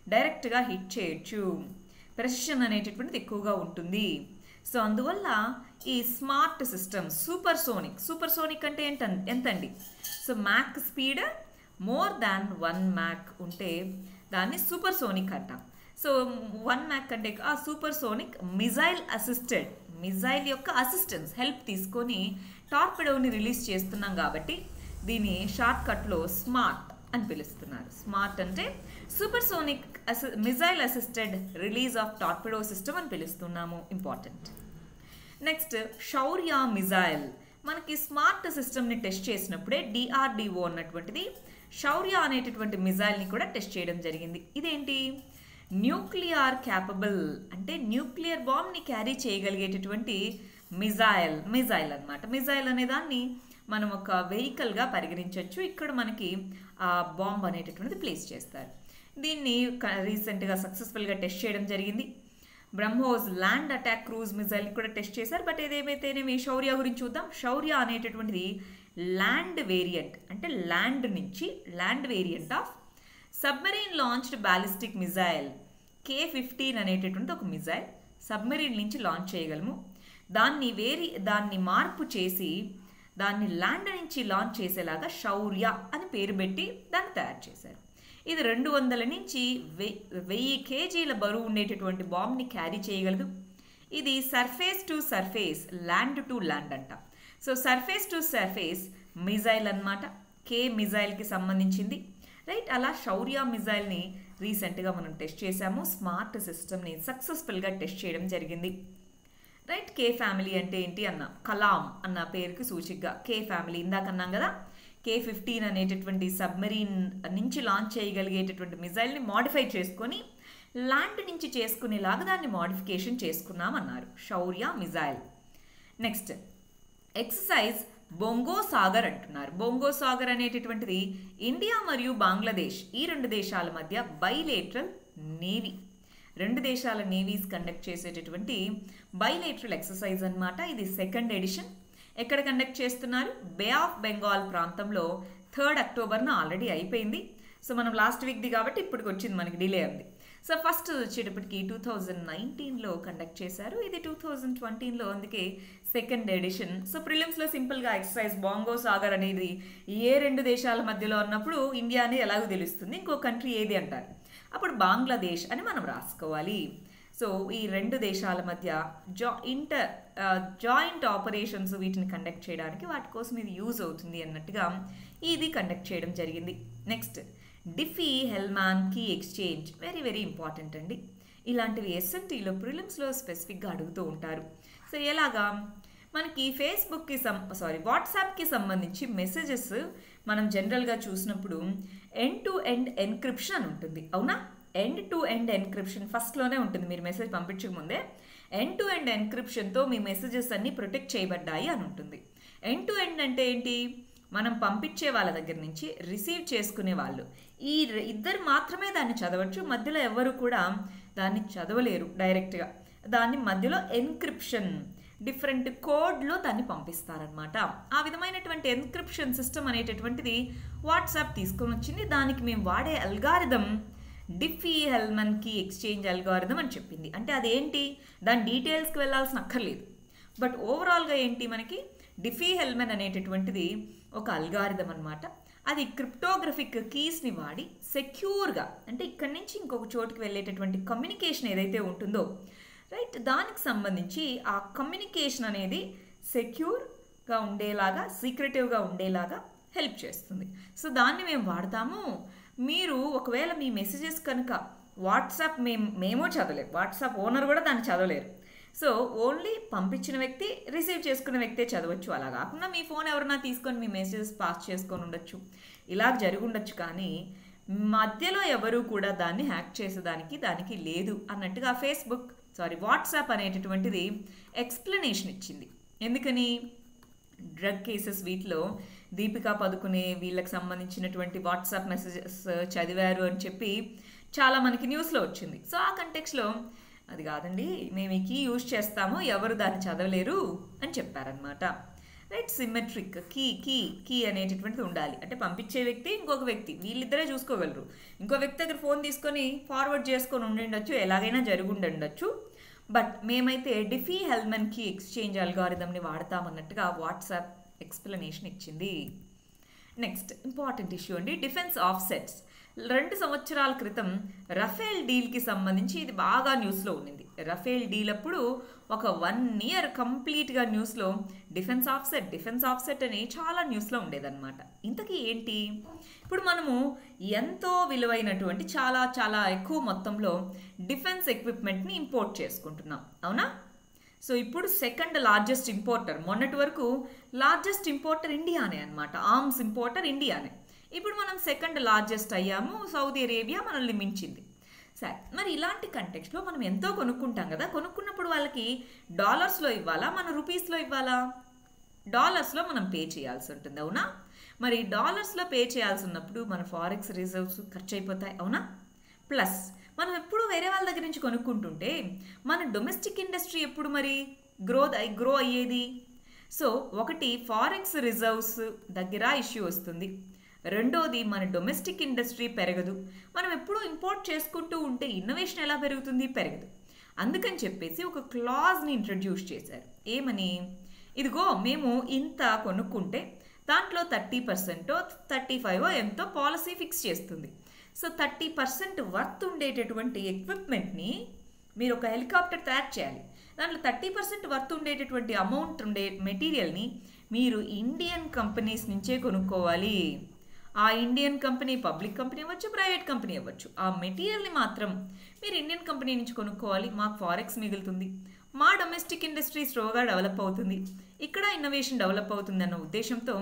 డైరెక్ట్గా హిట్ చేయొచ్చు, ప్రెసిషన్ అనేటటువంటిది ఎక్కువగా ఉంటుంది. సో అందువల్ల ఈ smart system super sonic, super sonic అంటే ఏంట ఎంతండి? So Mach speed more than one Mach ఉంటే దాన్ని సూపర్ సోనిక్ అంటాం. సో వన్ మ్యాక్ అంటే ఆ super sonic missile assisted, missile యొక్క అసిస్టెన్స్ హెల్ప్ తీసుకొని టార్పెడోని రిలీజ్ చేస్తున్నాం కాబట్టి దీని షార్ట్ కట్లో స్మార్ట్ అని పిలుస్తున్నారు. స్మార్ట్ అంటే సూపర్ సోనిక్ అసి missile assisted release of torpedo system అని పిలుస్తున్నాము. ఇంపార్టెంట్. Next Shaurya missile. మనకి స్మార్ట్ సిస్టమ్ని టెస్ట్ చేసినప్పుడే డిఆర్డిఓ అన్నటువంటిది శౌర్య అనేటటువంటి మిజైల్ని కూడా టెస్ట్ చేయడం జరిగింది. ఇదేంటి? న్యూక్లియర్ క్యాపబుల్ అంటే న్యూక్లియర్ బాంబ్ని క్యారీ చేయగలిగేటటువంటి మిజైల్ మిజైల్ అనమాట. మిజైల్ అనే దాన్ని మనం ఒక వెహికల్గా పరిగణించవచ్చు. ఇక్కడ మనకి ఆ బాంబ్ అనేటటువంటిది ప్లేస్ చేస్తారు. దీన్ని రీసెంట్గా సక్సెస్ఫుల్గా టెస్ట్ చేయడం జరిగింది. BrahMos land attack cruise missile కూడా టెస్ట్ చేశారు. బట్ ఏదేమైతేనేమి శౌర్య గురించి చూద్దాం. శౌర్య అనేటటువంటిది ల్యాండ్ వేరియంట్ అంటే ల్యాండ్ నుంచి land variant of submarine launched ballistic missile. K fifteen అనేటటువంటి ఒక మిజైల్ సబ్మెరీన్ నుంచి లాంచ్ చేయగలము. దాన్ని వేరి దాన్ని మార్పు చేసి దాన్ని ల్యాండ్ నుంచి లాంచ్ చేసేలాగా శౌర్య అని పేరు పెట్టి దాన్ని తయారు చేశారు. ఇది రెండు వందల నుంచి వెయ్యి కేజీల బరువు ఉండేటటువంటి బాంబ్ని క్యారీ చేయగలదు. ఇది surface to surface, land to land అంట. So surface to surface missile అన్నమాట. కే మిజైల్కి సంబంధించింది. రైట్. అలా శౌర్య మిజైల్ని రీసెంట్గా మనం టెస్ట్ చేసాము. స్మార్ట్ సిస్టమ్ని సక్సెస్ఫుల్గా టెస్ట్ చేయడం జరిగింది. రైట్. కే ఫ్యామిలీ అంటే ఏంటి అన్న కలాం అన్న పేరుకి సూచికగా కే ఫ్యామిలీ ఇందాక అన్నాం కదా. కే ఫిఫ్టీన్ అనేటటువంటి సబ్మెరీన్ నుంచి లాంచ్ చేయగలిగేటటువంటి మిజైల్ని మాడిఫై చేసుకొని ల్యాండ్ నుంచి చేసుకునేలాగా దాన్ని మాడిఫికేషన్ చేసుకున్నాం అన్నారు. Shaurya missile. Next exercise Bongo Sagar అంటున్నారు. బొంగో సాగర్ అనేటటువంటిది ఇండియా మరియు బంగ్లాదేశ్ ఈ రెండు దేశాల మధ్య బైలేటరల్ నేవీ, రెండు దేశాల నేవీస్ కండక్ట్ చేసేటటువంటి బైలేటరల్ ఎక్సర్సైజ్ అన్నమాట. ఇది సెకండ్ ఎడిషన్. ఎక్కడ కండక్ట్ చేస్తున్నారు? బే ఆఫ్ బెంగాల్ ప్రాంతంలో థర్డ్ అక్టోబర్న ఆల్రెడీ అయిపోయింది. సో మనం లాస్ట్ వీక్ది కాబట్టి ఇప్పటికి వచ్చింది, మనకి డిలే ఉంది. సో ఫస్ట్ వచ్చేటప్పటికి టూ థౌజండ్ నైన్టీన్లో కండక్ట్ చేశారు. ఇది టూ థౌజండ్ ట్వంటీన్లో, అందుకే సెకండ్ ఎడిషన్. సో ప్రిలిమ్స్లో సింపుల్గా ఎక్సర్సైజ్ బొంగో సాగర్ అనేది ఏ రెండు దేశాల మధ్యలో ఉన్నప్పుడు ఇండియా అనేది ఎలాగో తెలుస్తుంది, ఇంకో కంట్రీ ఏది అంటారు, అప్పుడు బంగ్లాదేశ్ అని మనం రాసుకోవాలి. సో ఈ రెండు దేశాల మధ్య జా ఇంటర్ జాయింట్ ఆపరేషన్స్ వీటిని కండక్ట్ చేయడానికి వాటి కోసం ఇది యూజ్ అవుతుంది అన్నట్టుగా ఇది కండక్ట్ చేయడం జరిగింది. Next Diffie Hellman key exchange, very very important అండి. ఇలాంటివి ఎస్ఎన్టీలో ప్రిలిమ్స్లో స్పెసిఫిక్గా అడుగుతూ ఉంటారు. సో ఎలాగా మనకి ఫేస్బుక్కి సం సారీ వాట్సాప్కి సంబంధించి మెసేజెస్ మనం జనరల్గా చూసినప్పుడు ఎండ్ టు ఎండ్ ఎన్క్రిప్షన్ అని ఉంటుంది, అవునా? ఎండ్ టు ఎండ్ ఎన్క్రిప్షన్ ఫస్ట్లోనే ఉంటుంది. మీరు మెసేజ్ పంపించకముందే ఎండ్ టు ఎండ్ ఎన్క్రిప్షన్తో మీ మెసేజెస్ అన్నీ ప్రొటెక్ట్ చేయబడ్డాయి అని ఉంటుంది. ఎండ్ టు ఎండ్ అంటే ఏంటి? మనం పంపించే వాళ్ళ దగ్గర నుంచి రిసీవ్ చేసుకునే వాళ్ళు ఈ ఇద్దరు మాత్రమే దాన్ని చదవచ్చు. మధ్యలో ఎవరు కూడా దాన్ని చదవలేరు డైరెక్ట్గా. దాన్ని మధ్యలో ఎన్క్రిప్షన్ డిఫరెంట్ కోడ్లో దాన్ని పంపిస్తారనమాట. ఆ విధమైనటువంటి ఎన్క్రిప్షన్ సిస్టమ్ అనేటటువంటిది వాట్సాప్ తీసుకొని వచ్చింది. దానికి మేము వాడే algorithm Diffie Hellman key exchange algorithm అని చెప్పింది. అంటే అదేంటి, దాని డీటెయిల్స్కి వెళ్ళాల్సిన అక్కర్లేదు. బట్ ఓవరాల్గా ఏంటి, మనకి డిఫీ హెల్మన్ అనేటటువంటిది ఒక అల్గారిథం అనమాట. అది క్రిప్టోగ్రఫిక్ కీస్ని వాడి సెక్యూర్గా, అంటే ఇక్కడి నుంచి ఇంకొక చోటుకి వెళ్ళేటటువంటి కమ్యూనికేషన్ ఏదైతే ఉంటుందో రైట్, దానికి సంబంధించి ఆ కమ్యూనికేషన్ అనేది సెక్యూర్గా ఉండేలాగా, సీక్రెటివ్గా ఉండేలాగా హెల్ప్ చేస్తుంది. సో దాన్ని మేము వాడతాము. మీరు ఒకవేళ మీ మెసేజెస్ కనుక వాట్సాప్ మేము మేము చదవలేము, వాట్సాప్ ఓనర్ కూడా దాన్ని చదవలేరు. సో ఓన్లీ పంపించిన వ్యక్తి రిసీవ్ చేసుకున్న వ్యక్తే చదవచ్చు. అలా కాకుండా మీ ఫోన్ ఎవరైనా తీసుకొని మీ మెసేజెస్ పాస్ చేసుకొని ఉండొచ్చు, ఇలా జరిగి ఉండొచ్చు. కానీ మధ్యలో ఎవరు కూడా దాన్ని హ్యాక్ చేసేదానికి దానికి లేదు అన్నట్టుగా ఫేస్బుక్ సారీ వాట్సాప్ అనేటటువంటిది ఎక్స్ప్లెనేషన్ ఇచ్చింది. ఎందుకని? డ్రగ్ కేసెస్ వీటిలో దీపికా పదుకునే వీళ్ళకి సంబంధించినటువంటి వాట్సాప్ మెసేజెస్ చదివారు అని చెప్పి చాలా మనకి న్యూస్లో వచ్చింది. సో ఆ కంటెక్స్లో అది కాదండి, మేము ఈ కీ యూజ్ చేస్తాము, ఎవరు దాన్ని చదవలేరు అని చెప్పారనమాట. Right, symmetric, key key key అనేటటువంటిది ఉండాలి. అంటే పంపించే వ్యక్తి ఇంకొక వ్యక్తి, వీళ్ళిద్దరే చూసుకోగలరు. ఇంకో వ్యక్తి దగ్గర ఫోన్ తీసుకొని ఫార్వర్డ్ చేసుకొని ఉండిండొచ్చు, ఎలాగైనా జరుగుండొచ్చు. బట్ మేమైతే డిఫీ హెల్మన్ కీ ఎక్స్చేంజ్ అల్గారిథంని వాడతామన్నట్టుగా వాట్సాప్ ఎక్స్ప్లెనేషన్ ఇచ్చింది. నెక్స్ట్ ఇంపార్టెంట్ ఇష్యూ అండి, డిఫెన్స్ ఆఫ్సెట్స్. రెండు సంవత్సరాల క్రితం రఫేల్ డీల్కి సంబంధించి ఇది బాగా న్యూస్లో ఉండింది. రఫేల్ డీల్ అప్పుడు ఒక వన్ ఇయర్ కంప్లీట్గా న్యూస్లో డిఫెన్స్ ఆఫ్సెట్ డిఫెన్స్ ఆఫ్సెట్ అని చాలా న్యూస్లో ఉండేదన్నమాట. ఇంతకీ ఏంటి? ఇప్పుడు మనము ఎంతో విలువైనటువంటి చాలా చాలా ఎక్కువ మొత్తంలో డిఫెన్స్ ఎక్విప్మెంట్ని ఇంపోర్ట్ చేసుకుంటున్నాం, అవునా? సో ఇప్పుడు సెకండ్ లార్జెస్ట్ ఇంపోర్టర్, మొన్నటి వరకు లార్జెస్ట్ ఇంపోర్టర్ ఇండియానే అనమాట, ఆర్మ్స్ ఇంపోర్టర్ ఇండియానే. ఇప్పుడు మనం సెకండ్ లార్జెస్ట్ అయ్యాము, సౌదీ అరేబియా మనల్ని మించింది. సరే, మరి ఇలాంటి కంటెక్స్ట్లో మనం ఎంతో కొనుక్కుంటాం కదా, కొనుక్కున్నప్పుడు వాళ్ళకి డాలర్స్లో ఇవ్వాలా, మన రూపీస్లో ఇవ్వాలా? డాలర్స్లో మనం పే చేయాల్సి ఉంటుంది, అవునా? మరి డాలర్స్లో పే చేయాల్సి ఉన్నప్పుడు మన ఫారెక్స్ రిజర్వ్స్ ఖర్చు అయిపోతాయి, అవునా? ప్లస్ మనం ఎప్పుడు వేరే వాళ్ళ దగ్గర నుంచి కొనుక్కుంటుంటే మన డొమెస్టిక్ ఇండస్ట్రీ ఎప్పుడు మరి గ్రోత్ గ్రో అయ్యేది? సో ఒకటి ఫారెక్స్ రిజర్వ్స్ దగ్గర ఇష్యూ వస్తుంది, రెండోది మన డొమెస్టిక్ ఇండస్ట్రీ పెరగదు. మనం ఎప్పుడూ ఇంపోర్ట్ చేసుకుంటూ ఉంటే ఇన్నోవేషన్ ఎలా పెరుగుతుంది? పెరగదు. అందుకని చెప్పేసి ఒక క్లాజ్ని ఇంట్రడ్యూస్ చేశారు. ఏమని? ఇదిగో మేము ఇంత కొనుక్కుంటే దాంట్లో థర్టీ పర్సెంటో థర్టీ ఫైవ్ ఎంతో పాలసీ ఫిక్స్ చేస్తుంది. సో థర్టీ పర్సెంట్ వర్త్ ఉండేటటువంటి ఎక్విప్మెంట్ని మీరు ఒక హెలికాప్టర్ తయారు చేయాలి, దాంట్లో థర్టీ పర్సెంట్ వర్త్ ఉండేటటువంటి అమౌంట్ ఉండే మెటీరియల్ని మీరు ఇండియన్ కంపెనీస్ నుంచే కొనుక్కోవాలి. ఆ ఇండియన్ కంపెనీ పబ్లిక్ కంపెనీ అవ్వచ్చు, ప్రైవేట్ కంపెనీ అవ్వచ్చు. ఆ మెటీరియల్ని మాత్రం మీరు ఇండియన్ కంపెనీ నుంచి కొనుక్కోవాలి. మాకు ఫారెక్స్ మిగులుతుంది, మా డొమెస్టిక్ ఇండస్ట్రీ స్లోగా డెవలప్ అవుతుంది, ఇక్కడ ఇన్నోవేషన్ డెవలప్ అవుతుంది అన్న ఉద్దేశంతో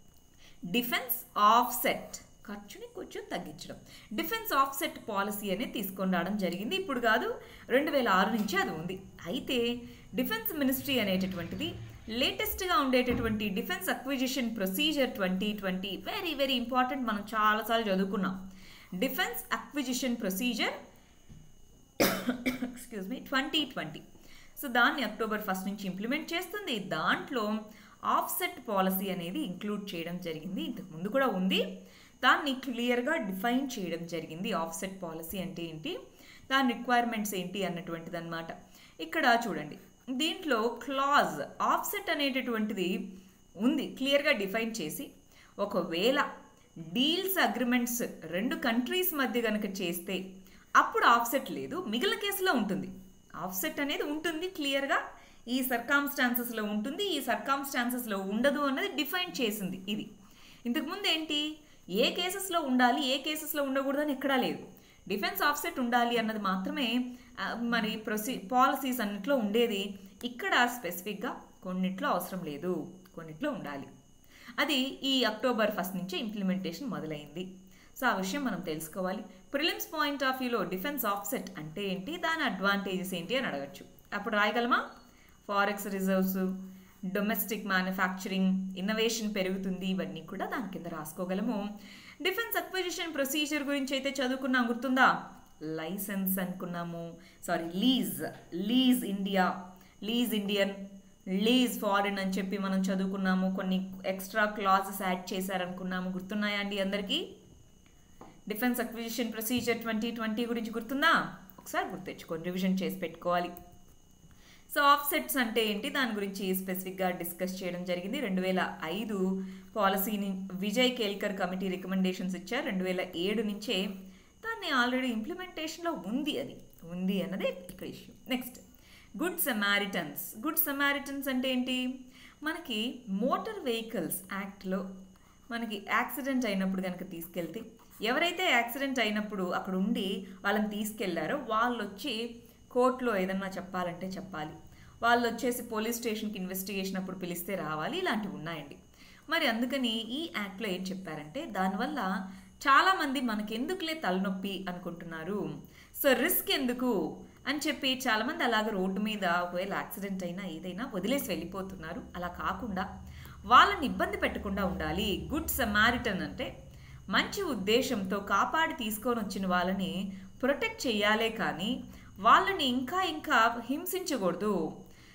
డిఫెన్స్ ఆఫ్సెట్ ఖర్చుని కొంచెం తగ్గించడం, డిఫెన్స్ ఆఫ్సెట్ పాలసీ అనేది తీసుకొని రావడం జరిగింది. ఇప్పుడు కాదు, రెండు వేల ఆరు నుంచి అది ఉంది. అయితే డిఫెన్స్ మినిస్ట్రీ అనేటటువంటిది లేటెస్ట్గా ఉండేటటువంటి defence acquisition procedure twenty twenty very very important, మనం చాలాసార్లు చదువుకున్నాం. Defence acquisition procedure excuse me twenty twenty so దాన్ని అక్టోబర్ ఫస్ట్ నుంచి ఇంప్లిమెంట్ చేస్తుంది. దాంట్లో ఆఫ్సెట్ పాలసీ అనేది ఇంక్లూడ్ చేయడం జరిగింది. ఇంతకు ముందు కూడా ఉంది, దాన్ని క్లియర్గా డిఫైన్ చేయడం జరిగింది. ఆఫ్సెట్ పాలసీ అంటే ఏంటి, దాని రిక్వైర్మెంట్స్ ఏంటి అన్నటువంటిది అనమాట. ఇక్కడ చూడండి, దీంట్లో క్లాజ్ ఆఫ్సెట్ అనేటటువంటిది ఉంది, క్లియర్గా డిఫైన్ చేసి ఒకవేళ డీల్స్ అగ్రిమెంట్స్ రెండు కంట్రీస్ మధ్య కనుక చేస్తే అప్పుడు ఆఫ్సెట్ లేదు, మిగిలిన కేసులో ఉంటుంది. ఆఫ్సెట్ అనేది ఉంటుంది క్లియర్గా, ఈ సర్కామ్స్టాన్సెస్లో ఉంటుంది, ఈ సర్కామ్స్టాన్సెస్లో ఉండదు అన్నది డిఫైన్ చేసింది ఇది. ఇంతకుముందు ఏంటి, ఏ కేసెస్లో ఉండాలి ఏ కేసెస్లో ఉండకూడదు అని ఎక్కడా లేదు. డిఫెన్స్ ఆఫ్సెట్ ఉండాలి అన్నది మాత్రమే మరి ప్రొసీ పాలసీస్ అన్నిట్లో ఉండేది. ఇక్కడ స్పెసిఫిక్గా కొన్నిట్లో అవసరం లేదు, కొన్నిట్లో ఉండాలి. అది ఈ అక్టోబర్ ఫస్ట్ నుంచి ఇంప్లిమెంటేషన్ మొదలైంది. సో ఆ విషయం మనం తెలుసుకోవాలి. ప్రిలిమ్స్ పాయింట్ ఆఫ్ వ్యూలో డిఫెన్స్ ఆఫ్సెట్ అంటే ఏంటి, దాని అడ్వాంటేజెస్ ఏంటి అని అడగచ్చు. అప్పుడు రాయగలమా? Forex reserves, domestic manufacturing, innovation పెరుగుతుంది, ఇవన్నీ కూడా దాని కింద రాసుకోగలము. డిఫెన్స్ అక్విజిషన్ ప్రొసీజర్ గురించి అయితే చదువుకున్నాం, గుర్తుందా? లైసెన్స్ అనుకున్నాము, sorry lease, lease India, lease Indian, lease foreign అని చెప్పి మనం చదువుకున్నాము. కొన్ని ఎక్స్ట్రా క్లాజెస్ యాడ్ చేశారనుకున్నాము, గుర్తున్నాయా అండి అందరికీ? Defence acquisition procedure twenty twenty గురించి గుర్తుందా? ఒకసారి గుర్తెచ్చుకొని రివిజన్ చేసి పెట్టుకోవాలి. సో ఆఫ్సెట్స్ అంటే ఏంటి, దాని గురించి స్పెసిఫిక్గా డిస్కస్ చేయడం జరిగింది. రెండు వేల ఐదు పాలసీని విజయ్ కేల్కర్ కమిటీ రికమెండేషన్స్ ఇచ్చారు. రెండు వేల ఏడు నుంచే దాన్ని ఆల్రెడీ ఇంప్లిమెంటేషన్లో ఉంది, అది ఉంది అన్నదే ఇక్కడ issue. Next good Samaritans. Good Samaritans అంటే ఏంటి, మనకి మోటార్ వెహికల్స్ యాక్ట్లో మనకి యాక్సిడెంట్ అయినప్పుడు కనుక తీసుకెళ్తే, ఎవరైతే యాక్సిడెంట్ అయినప్పుడు అక్కడ ఉండి వాళ్ళని తీసుకెళ్లారో వాళ్ళు వచ్చి కోర్టులో ఏదన్నా చెప్పాలంటే చెప్పాలి, వాళ్ళు వచ్చేసి పోలీస్ స్టేషన్కి ఇన్వెస్టిగేషన్ అప్పుడు పిలిస్తే రావాలి, ఇలాంటివి ఉన్నాయండి. మరి అందుకని ఈ యాక్ట్లో ఏం చెప్పారంటే, దానివల్ల చాలామంది మనకెందుకులే తలనొప్పి అనుకుంటున్నారు, సో రిస్క్ ఎందుకు అని చెప్పి చాలామంది అలాగ రోడ్డు మీద ఒకవేళ యాక్సిడెంట్ అయినా ఏదైనా వదిలేసి వెళ్ళిపోతున్నారు. అలా కాకుండా వాళ్ళని ఇబ్బంది పెట్టకుండా ఉండాలి. గుడ్ సమారిటన్ అంటే మంచి ఉద్దేశంతో కాపాడి తీసుకొని వచ్చిన వాళ్ళని ప్రొటెక్ట్ చేయాలే కానీ వాళ్ళని ఇంకా ఇంకా హింసించకూడదు.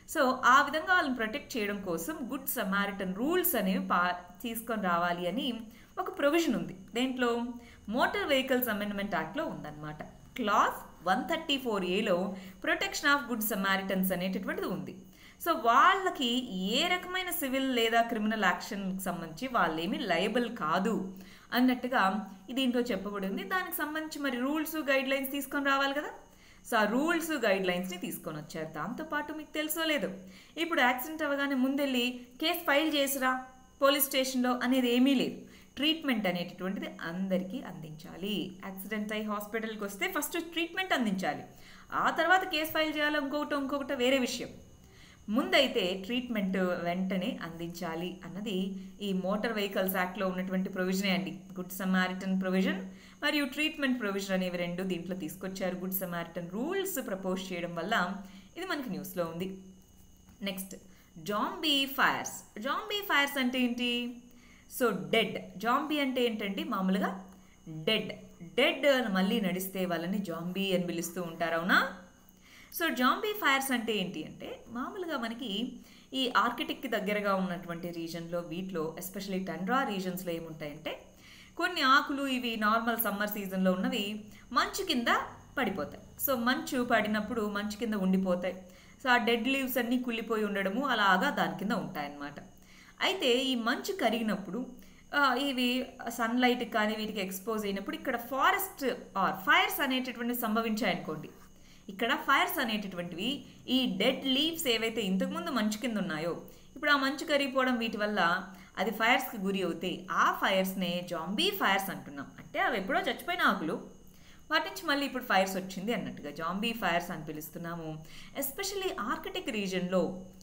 సో ఆ విధంగా వాళ్ళని ప్రొటెక్ట్ చేయడం కోసం గుడ్ సమారిటన్ రూల్స్ అనేవి పా తీసుకొని రావాలి అని ఒక ప్రొవిజన్ ఉంది. దేంట్లో మోటార్ వెహికల్స్ అమెండ్మెంట్ యాక్ట్లో ఉందన్నమాట. క్లాస్ వన్ థర్టీ ఫోర్ ఏలో ప్రొటెక్షన్ ఆఫ్ గుడ్ సమారిటన్స్ అనేటటువంటిది ఉంది. సో వాళ్ళకి ఏ రకమైన సివిల్ లేదా క్రిమినల్ యాక్షన్కి సంబంధించి వాళ్ళేమీ లయబుల్ కాదు అన్నట్టుగా దీంట్లో చెప్పబడింది. దానికి సంబంధించి మరి రూల్స్ గైడ్ లైన్స్ తీసుకొని రావాలి కదా. సో ఆ రూల్స్ గైడ్ లైన్స్ని తీసుకొని వచ్చారు. దాంతోపాటు మీకు తెలుసో లేదు, ఇప్పుడు యాక్సిడెంట్ అవ్వగానే ముందెళ్ళి కేసు ఫైల్ చేసిరా పోలీస్ స్టేషన్లో అనేది ఏమీ లేదు. ట్రీట్మెంట్ అనేటటువంటిది అందరికీ అందించాలి. యాక్సిడెంట్ అయ్యి హాస్పిటల్కి వస్తే ఫస్ట్ ట్రీట్మెంట్ అందించాలి. ఆ తర్వాత కేసు ఫైల్ చేయాలి ఇంకొకటి ఇంకొకటి వేరే విషయం. ముందైతే ట్రీట్మెంట్ వెంటనే అందించాలి అన్నది ఈ మోటార్ వెహికల్స్ యాక్ట్లో ఉన్నటువంటి ప్రొవిజనే అండి. గుడ్ సమారిటన్ ప్రొవిజన్ మరియు ట్రీట్మెంట్ ప్రొవిజన్ అనేవి రెండు దీంట్లో తీసుకొచ్చారు. గుడ్ సమారిటన్ రూల్స్ ప్రపోజ్ చేయడం వల్ల ఇది మనకి న్యూస్లో ఉంది. Next zombie fires. Zombie fires అంటే ఏంటి? సో డెడ్, జాంబీ అంటే ఏంటండి? మామూలుగా డెడ్ డెడ్ మళ్ళీ నడిస్తే వాళ్ళని జాంబీ అని పిలుస్తూ ఉంటారు, అవునా? సో జాంబీ ఫైర్స్ అంటే ఏంటి అంటే మామూలుగా మనకి ఈ ఆర్కిటిక్కి దగ్గరగా ఉన్నటువంటి రీజన్లో వీటిలో ఎస్పెషల్లీ టండ్రా రీజన్స్లో ఏముంటాయంటే కొన్ని ఆకులు ఇవి నార్మల్ సమ్మర్ సీజన్లో ఉన్నవి మంచు కింద పడిపోతాయి. సో మంచు పడినప్పుడు మంచు కింద ఉండిపోతాయి. సో ఆ డెడ్ లీవ్స్ అన్నీ కుళ్ళిపోయి ఉండడము అలాగా దాని కింద ఉంటాయన్నమాట. అయితే ఈ మంచు కరిగినప్పుడు ఇవి సన్లైట్కి కానీ వీటికి ఎక్స్పోజ్ అయినప్పుడు ఇక్కడ ఫారెస్ట్ ఆర్ ఫైర్స్ అనేటటువంటివి సంభవించాయనుకోండి. ఇక్కడ ఫైర్స్ అనేటటువంటివి ఈ డెడ్ లీవ్స్ ఏవైతే ఇంతకుముందు మంచు కింద ఉన్నాయో ఇప్పుడు ఆ మంచు కరిగిపోవడం వీటి వల్ల అది ఫైర్స్కి గురి అవుతాయి. ఆ ఫైర్స్నే జాంబీ ఫైర్స్ అంటున్నాం. అంటే అవి ఎప్పుడో చచ్చిపోయిన ఆకులు వాటి నుంచి మళ్ళీ ఇప్పుడు ఫైర్స్ వచ్చింది అన్నట్టుగా జాంబీ ఫైర్స్ అని పిలుస్తున్నాము. ఎస్పెషల్లీ ఆర్కిటిక్ రీజన్లో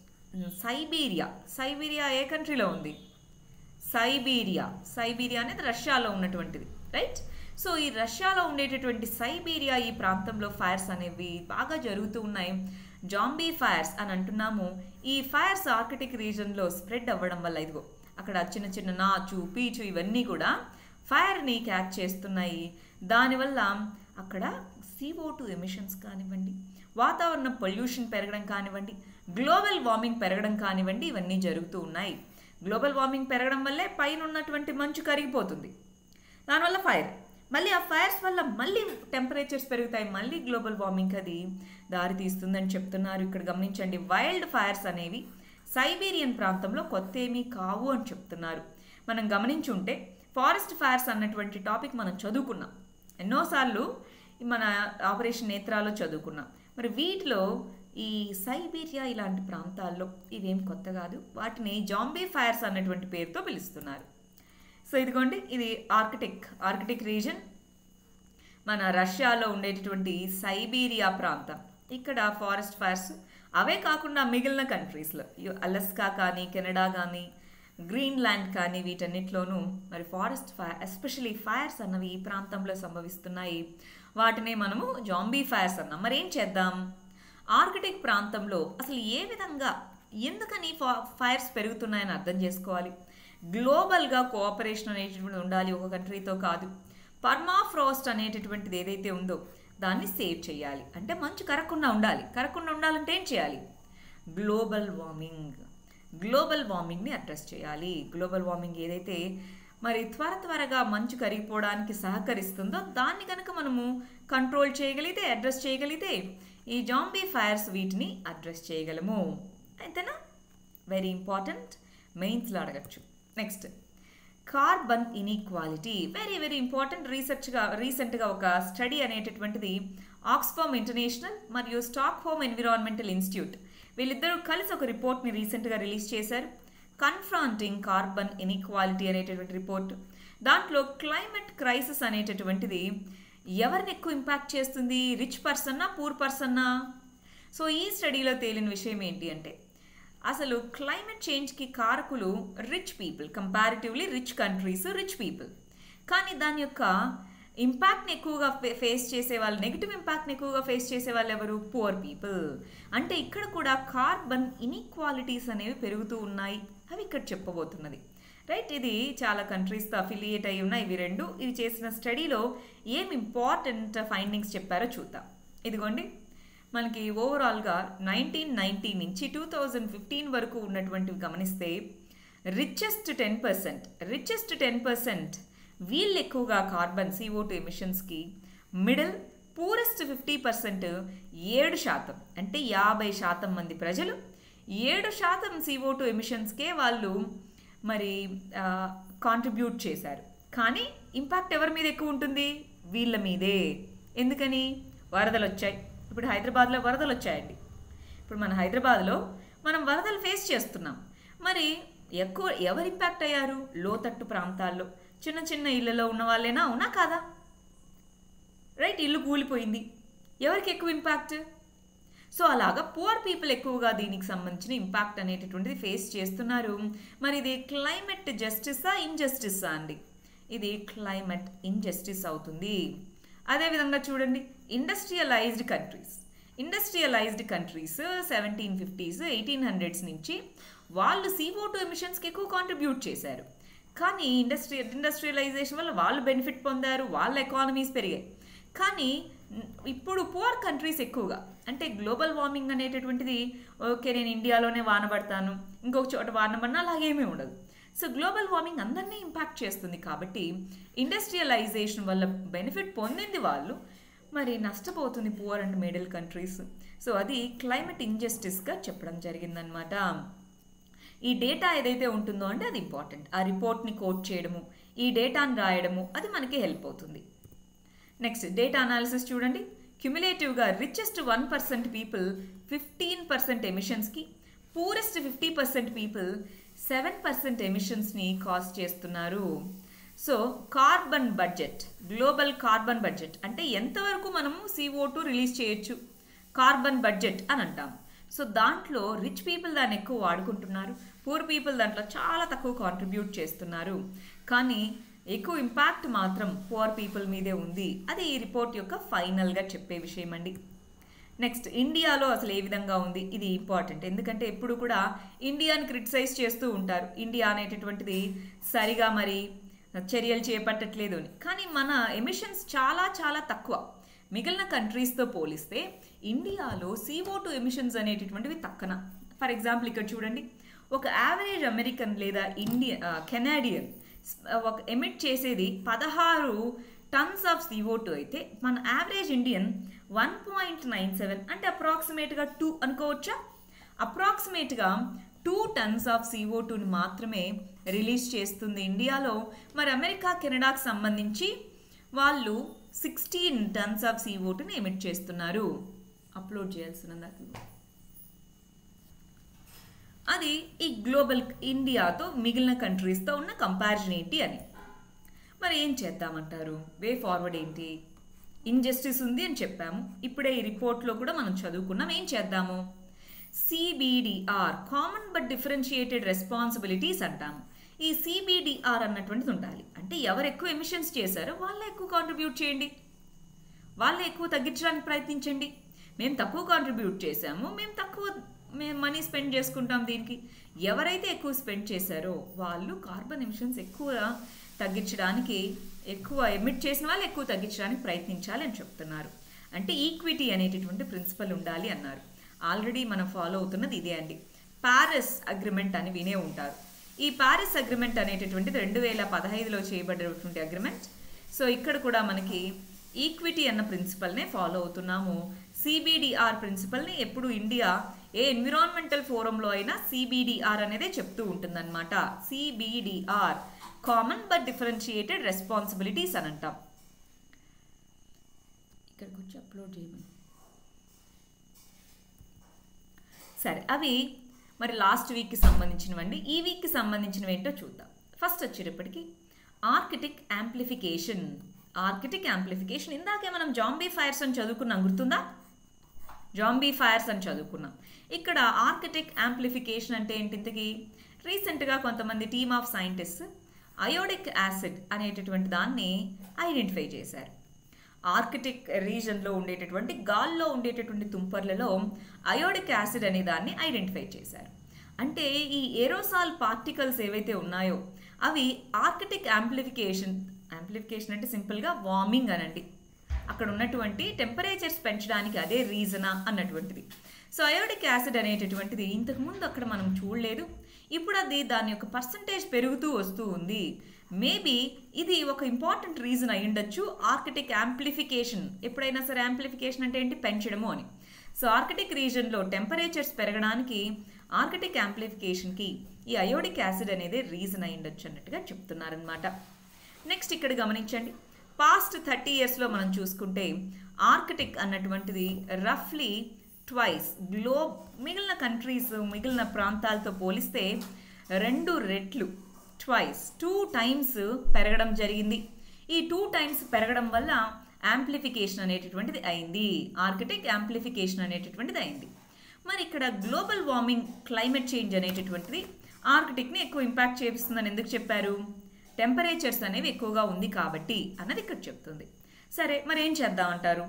సైబీరియా సైబీరియా ఏ కంట్రీలో ఉంది? సైబీరియా సైబీరియా అనేది రష్యాలో ఉన్నటువంటిది, రైట్? సో ఈ రష్యాలో ఉండేటటువంటి సైబీరియా ఈ ప్రాంతంలో ఫైర్స్ అనేవి బాగా జరుగుతూ ఉన్నాయి. జాంబీ ఫైర్స్ అని అంటున్నాము. ఈ ఫైర్స్ ఆర్కిటిక్ రీజన్లో స్ప్రెడ్ అవ్వడం వల్ల ఇదిగో అక్కడ చిన్న చిన్న నాచు పీచు ఇవన్నీ కూడా ఫైర్ని క్యాచ్ చేస్తున్నాయి. దానివల్ల అక్కడ సిఓ టూ ఎమిషన్స్ కానివ్వండి, వాతావరణ పొల్యూషన్ పెరగడం కానివ్వండి, గ్లోబల్ వార్మింగ్ పెరగడం కానివ్వండి, ఇవన్నీ జరుగుతూ ఉన్నాయి. గ్లోబల్ వార్మింగ్ పెరగడం వల్లే పైన ఉన్నటువంటి మంచు కరిగిపోతుంది, దానివల్ల ఫైర్, మళ్ళీ ఆ ఫైర్స్ వల్ల మళ్ళీ టెంపరేచర్స్ పెరుగుతాయి, మళ్ళీ గ్లోబల్ వార్మింగ్ అది దారి తీస్తుందని చెప్తున్నారు. ఇక్కడ గమనించండి, వైల్డ్ ఫైర్స్ అనేవి సైబీరియన్ ప్రాంతంలో కొత్త ఏమీ కావు అని చెప్తున్నారు. మనం గమనించుంటే ఫారెస్ట్ ఫైర్స్ అన్నటువంటి టాపిక్ మనం చదువుకున్నాం ఎన్నోసార్లు, మన ఆపరేషన్ నేత్రాలో చదువుకున్నాం. మరి వీటిలో ఈ సైబీరియా ఇలాంటి ప్రాంతాల్లో ఇవేం కొత్త కాదు, వాటిని జాంబీ ఫైర్స్ అన్నటువంటి పేరుతో పిలుస్తున్నారు. సో ఇదిగోండి, ఇది ఆర్కిటిక్ ఆర్కిటిక్ రీజన్, మన రష్యాలో ఉండేటటువంటి సైబీరియా ప్రాంతం. ఇక్కడ ఫారెస్ట్ ఫైర్స్ అవే కాకుండా మిగిలిన కంట్రీస్లో అలస్కా కానీ, కెనడా కానీ, గ్రీన్లాండ్ కానీ వీటన్నిటిలోనూ మరి ఫారెస్ట్ ఫైర్ ఎస్పెషలీ ఫైర్స్ అన్నవి ఈ ప్రాంతంలో సంభవిస్తున్నాయి. వాటినే మనము జాంబీ ఫైర్స్ అన్నాం. మరి ఏం చేద్దాం? ఆర్కిటిక్ ప్రాంతంలో అసలు ఏ విధంగా ఎందుకని ఫైర్స్ పెరుగుతున్నాయని అర్థం చేసుకోవాలి. గ్లోబల్గా కోఆపరేషన్ అనేటటువంటి ఉండాలి, ఒక కంట్రీతో కాదు. పర్మాఫ్రోస్ట్ అనేటటువంటిది ఏదైతే ఉందో దాన్ని సేవ్ చేయాలి, అంటే మంచు కరగకుండా ఉండాలి. కరగకుండా ఉండాలంటే ఏం చేయాలి? గ్లోబల్ వార్మింగ్ గ్లోబల్ వార్మింగ్ని అడ్రస్ చేయాలి. గ్లోబల్ వార్మింగ్ ఏదైతే మరి త్వర త్వరగా మంచు కరిగిపోవడానికి సహకరిస్తుందో దాన్ని కనుక మనము కంట్రోల్ చేయగలిగితే, అడ్రస్ చేయగలిగితే ఈ జాంబీ ఫైర్స్ వీటిని అడ్రస్ చేయగలము. అయితేనా వెరీ ఇంపార్టెంట్, మెయిన్స్లో అడగచ్చు. Next carbon inequality, very very important. రీసెర్చ్గా రీసెంట్గా ఒక స్టడీ అనేటటువంటిది ఆక్స్ఫామ్ ఇంటర్నేషనల్ మరియు స్టాక్ హోమ్ ఎన్విరాన్మెంటల్ ఇన్స్టిట్యూట్ వీళ్ళిద్దరూ కలిసి ఒక రిపోర్ట్ని రీసెంట్గా రిలీజ్ చేశారు, కన్ఫ్రాంటింగ్ కార్బన్ ఇన్ఈక్వాలిటీ అనేటటువంటి రిపోర్ట్. దాంట్లో క్లైమేట్ క్రైసిస్ అనేటటువంటిది ఎవరిని ఎక్కువ ఇంపాక్ట్ చేస్తుంది? రిచ్ పర్సన్నా, పూర్ పర్సన్నా? సో ఈ స్టడీలో తేలిన విషయం ఏంటి అంటే అసలు క్లైమేట్ చేంజ్కి కారకులు rich people, comparatively rich countries, rich people. కానీ దాని యొక్క ఇంపాక్ట్ని ఎక్కువగా ఫేస్ చేసే వాళ్ళు, నెగిటివ్ ఇంపాక్ట్ని ఎక్కువగా ఫేస్ చేసే వాళ్ళు ఎవరు? Poor people. అంటే ఇక్కడ కూడా కార్బన్ ఇన్ఈక్వాలిటీస్ అనేవి పెరుగుతూ ఉన్నాయి, అవి ఇక్కడ చెప్పబోతున్నది, రైట్? ఇది చాలా కంట్రీస్తో అఫిలియేట్ అయి ఉన్నాయి ఇవి రెండు. ఇవి చేసిన స్టడీలో ఏం ఇంపార్టెంట్ ఫైండింగ్స్ చెప్పారో చూద్దాం. ఇదిగోండి, మనకి ఓవరాల్గా నైన్టీన్ నైన్టీ నుంచి టూ థౌజండ్ ఫిఫ్టీన్ వరకు ఉన్నటువంటివి గమనిస్తే richest ten percent richest ten percent వీళ్ళు ఎక్కువగా కార్బన్ సిఓ టూ ఎమిషన్స్కి, మిడిల్ పూరెస్ట్ ఫిఫ్టీ పర్సెంట్ ఏడు శాతం అంటే యాభై శాతం మంది ప్రజలు ఏడు శాతం సిఓ టూ ఎమిషన్స్కే వాళ్ళు మరి కాంట్రిబ్యూట్ చేశారు. కానీ ఇంపాక్ట్ ఎవరి మీద ఎక్కువ ఉంటుంది? వీళ్ళ మీదే. ఎందుకని? వరదలు వచ్చాయి. ఇప్పుడు హైదరాబాద్లో వరదలు వచ్చాయండి. ఇప్పుడు మన హైదరాబాద్లో మనం వరదలు ఫేస్ చేస్తున్నాం. మరి ఎక్కువ ఎవరు ఇంపాక్ట్ అయ్యారు? లోతట్టు ప్రాంతాల్లో చిన్న చిన్న ఇళ్లలో ఉన్న వాళ్ళేనా? అవునా కాదా? రైట్, ఇల్లు కూలిపోయింది. ఎవరికి ఎక్కువ ఇంపాక్ట్? సో అలాగా పువర్ పీపుల్ ఎక్కువగా దీనికి సంబంధించిన ఇంపాక్ట్ అనేటటువంటిది ఫేస్ చేస్తున్నారు. మరి ఇది క్లైమేట్ జస్టిసా ఇన్జస్టిసా అండి? ఇది క్లైమేట్ ఇన్జస్టిస్ అవుతుంది. అదేవిధంగా చూడండి, industrialised countries industrialised countries seventeen fifties eighteen hundreds నుంచి వాళ్ళు సిఓ టూ ఎమిషన్స్కి ఎక్కువ కాంట్రిబ్యూట్ చేశారు. కానీ ఇండస్ట్రీ ఇండస్ట్రియలైజేషన్ వల్ల వాళ్ళు బెనిఫిట్ పొందారు, వాళ్ళ ఎకానమీస్ పెరిగాయి. కానీ ఇప్పుడు పువర్ కంట్రీస్ ఎక్కువగా, అంటే గ్లోబల్ వార్మింగ్ అనేటటువంటిది ఓకే నేను ఇండియాలోనే వాన పడతాను, ఇంకొక చోట వాన పడినా అలాగేమీ ఉండదు. సో గ్లోబల్ వార్మింగ్ అందరినీ ఇంపాక్ట్ చేస్తుంది. కాబట్టి ఇండస్ట్రియలైజేషన్ వల్ల బెనిఫిట్ పొందింది వాళ్ళు, మరి నష్టపోతుంది poor and middle countries. So అది క్లైమేట్ ఇంజస్టిస్గా చెప్పడం జరిగిందనమాట. ఈ డేటా ఏదైతే ఉంటుందో అంటే అది ఇంపార్టెంట్. ఆ రిపోర్ట్ని కోట్ చేయడము, ఈ డేటాను రాయడము అది మనకి హెల్ప్ అవుతుంది. నెక్స్ట్ డేటా అనాలిసిస్ చూడండి. క్యుములేటివ్గా richest one percent people fifteen percent ఎమిషన్స్కి, poorest fifty percent people seven percent ఎమిషన్స్ని కాజ్ చేస్తున్నారు. So carbon budget, global carbon budget అంటే ఎంతవరకు మనము సిఓ టూ రిలీజ్ చేయొచ్చు, కార్బన్ బడ్జెట్ అని అంటాం. సో దాంట్లో రిచ్ పీపుల్ దాన్ని ఎక్కువ వాడుకుంటున్నారు, పూర్ పీపుల్ దాంట్లో చాలా తక్కువ కాంట్రిబ్యూట్ చేస్తున్నారు. కానీ ఎక్కువ ఇంపాక్ట్ మాత్రం పువర్ పీపుల్ మీదే ఉంది. అది ఈ రిపోర్ట్ యొక్క ఫైనల్గా చెప్పే విషయం అండి. నెక్స్ట్ ఇండియాలో అసలు ఏ విధంగా ఉంది, ఇది ఇంపార్టెంట్. ఎందుకంటే ఎప్పుడు కూడా ఇండియాని క్రిటిసైజ్ చేస్తూ ఉంటారు, ఇండియా అనేటటువంటిది సరిగా మరి చర్యలు చేపట్టట్లేదు అని. కానీ మన ఎమిషన్స్ చాలా చాలా తక్కువ. మిగిలిన కంట్రీస్తో పోలిస్తే ఇండియాలో సిఓ టూ ఎమిషన్స్ అనేటటువంటివి తక్కువ. ఫర్ ఎగ్జాంపుల్ ఇక్కడ చూడండి, ఒక యావరేజ్ అమెరికన్ లేదా ఇండియన్ కెనాడియన్ ఒక ఎమిట్ చేసేది పదహారు టన్స్ ఆఫ్ సిఓ టూ అయితే మన average Indian one point nine seven అంటే అప్రాక్సిమేట్గా టూ అనుకోవచ్చా? అప్రాక్సిమేట్గా టూ టన్స్ ఆఫ్ సిఓ టూని మాత్రమే రిలీజ్ చేస్తుంది ఇండియాలో. మరి అమెరికా కెనడాకు సంబంధించి వాళ్ళు సిక్స్టీన్ టన్స్ ఆఫ్ సిఓ టూని ఎమిట్ చేస్తున్నారు. అప్లోడ్ చేయాల్సిన అది ఈ గ్లోబల్ ఇండియాతో మిగిలిన కంట్రీస్తో ఉన్న కంపారిజన్ ఏంటి అని. మరి ఏం చేద్దామంటారు? వే ఫార్వర్డ్ ఏంటి? ఇంజస్టిస్ ఉంది అని చెప్పాము, ఇప్పుడే ఈ రిపోర్ట్లో కూడా మనం చదువుకున్నాం. ఏం చేద్దాము? CBDR, common but differentiated responsibilities అంటాము. ఈ సిబిడిఆర్ అన్నటువంటిది ఉండాలి. అంటే ఎవరు ఎక్కువ ఎమిషన్స్ చేశారో వాళ్ళే ఎక్కువ కాంట్రిబ్యూట్ చేయండి, వాళ్ళే ఎక్కువ తగ్గించడానికి ప్రయత్నించండి. మేము తక్కువ కాంట్రిబ్యూట్ చేసాము, మేము తక్కువ మేము మనీ స్పెండ్ చేసుకుంటాం దీనికి. ఎవరైతే ఎక్కువ స్పెండ్ చేశారో వాళ్ళు కార్బన్ ఎమిషన్స్ ఎక్కువ తగ్గించడానికి, ఎక్కువ ఎమిట్ చేసిన వాళ్ళు ఎక్కువ తగ్గించడానికి ప్రయత్నించాలి అని చెప్తున్నారు. అంటే ఈక్విటీ అనేటటువంటి ప్రిన్సిపల్ ఉండాలి అన్నారు. ఆల్రెడీ మనం ఫాలో అవుతున్నది ఇదే అండి. ప్యారిస్ అగ్రిమెంట్ అని వినే ఉంటారు. ఈ ప్యారిస్ అగ్రిమెంట్ అనేటటువంటిది రెండు వేల పదహైదులో చేయబడినటువంటి అగ్రిమెంట్. సో ఇక్కడ కూడా మనకి ఈక్విటీ అన్న ప్రిన్సిపల్నే ఫాలో అవుతున్నాము. సిబిడిఆర్ ప్రిన్సిపల్ని ఎప్పుడు ఇండియా ఏ ఎన్విరాన్మెంటల్ ఫోరంలో అయినా సిబిడిఆర్ అనేదే చెప్తూ ఉంటుందన్నమాట. CBDR common but differentiated responsibilities అని అంటాం. ఇక్కడికి వచ్చి అప్లోడ్ చేయమని. సరే, అవి మరి లాస్ట్ వీక్కి సంబంధించినవండి. ఈ వీక్కి సంబంధించినవి ఏంటో చూద్దాం. ఫస్ట్ వచ్చేటప్పటికి ఆర్కిటిక్ యాంప్లిఫికేషన్. ఆర్కిటిక్ యాంప్లిఫికేషన్ ఇందాకే మనం జాంబీ ఫైర్స్ అని చదువుకున్నాం, గుర్తుందా? జాంబీ ఫైర్స్ అని చదువుకున్నాం. ఇక్కడ ఆర్కిటిక్ యాంప్లిఫికేషన్ అంటే ఏంటి? ఇంతకీ రీసెంట్గా కొంతమంది team of scientist iodic acid అనేటటువంటి దాన్ని ఐడెంటిఫై చేశారు. ఆర్కిటిక్ రీజన్లో ఉండేటటువంటి గాల్లో ఉండేటటువంటి తుంపర్లలో అయోడిక్ యాసిడ్ అనే దాన్ని ఐడెంటిఫై చేశారు. అంటే ఈ ఏరోసాల్ పార్టికల్స్ ఏవైతే ఉన్నాయో అవి ఆర్కిటిక్ యాంప్లిఫికేషన్, యాంప్లిఫికేషన్ అంటే సింపుల్గా వార్మింగ్ అనండి. అక్కడ ఉన్నటువంటి టెంపరేచర్స్ పెంచడానికి అదే రీజనా అన్నటువంటిది. సో అయోడిక్ యాసిడ్ అనేటటువంటిది ఇంతకుముందు అక్కడ మనం చూడలేదు, ఇప్పుడు అది దాని యొక్క పర్సంటేజ్ పెరుగుతూ వస్తూ ఉంది. మేబీ ఇది ఒక ఇంపార్టెంట్ రీజన్ అయి ఉండొచ్చు ఆర్కిటిక్ యాంప్లిఫికేషన్. ఎప్పుడైనా సరే యాంప్లిఫికేషన్ అంటే ఏంటి, పెంచడము అని. సో ఆర్కిటిక్ రీజన్లో టెంపరేచర్స్ పెరగడానికి ఆర్కిటిక్ యాంప్లిఫికేషన్కి ఈ అయోడిక్ యాసిడ్ అనేది రీజన్ అయి ఉండొచ్చు అన్నట్టుగా చెప్తున్నారనమాట. నెక్స్ట్ ఇక్కడ గమనించండి, పాస్ట్ థర్టీ ఇయర్స్లో మనం చూసుకుంటే ఆర్కిటిక్ అన్నటువంటిది రఫ్లీ ట్వైస్ గ్లోబ్ మిగిలిన కంట్రీస్ మిగిలిన ప్రాంతాలతో పోలిస్తే రెండు రెట్లు ట్వైస్ టూ టైమ్స్ పెరగడం జరిగింది. ఈ టూ టైమ్స్ పెరగడం వల్ల యాంప్లిఫికేషన్ అనేటటువంటిది అయింది, ఆర్కిటిక్ యాంప్లిఫికేషన్ అనేటటువంటిది అయింది. మరి ఇక్కడ గ్లోబల్ వార్మింగ్ క్లైమేట్ చేంజ్ అనేటటువంటిది ఆర్కిటిక్ని ఎక్కువ ఇంపాక్ట్ చేపిస్తుందని ఎందుకు చెప్పారు, టెంపరేచర్స్ అనేవి ఎక్కువగా ఉంది కాబట్టి అన్నది ఇక్కడ చెప్తుంది. సరే మరి ఏం చేద్దామంటారు,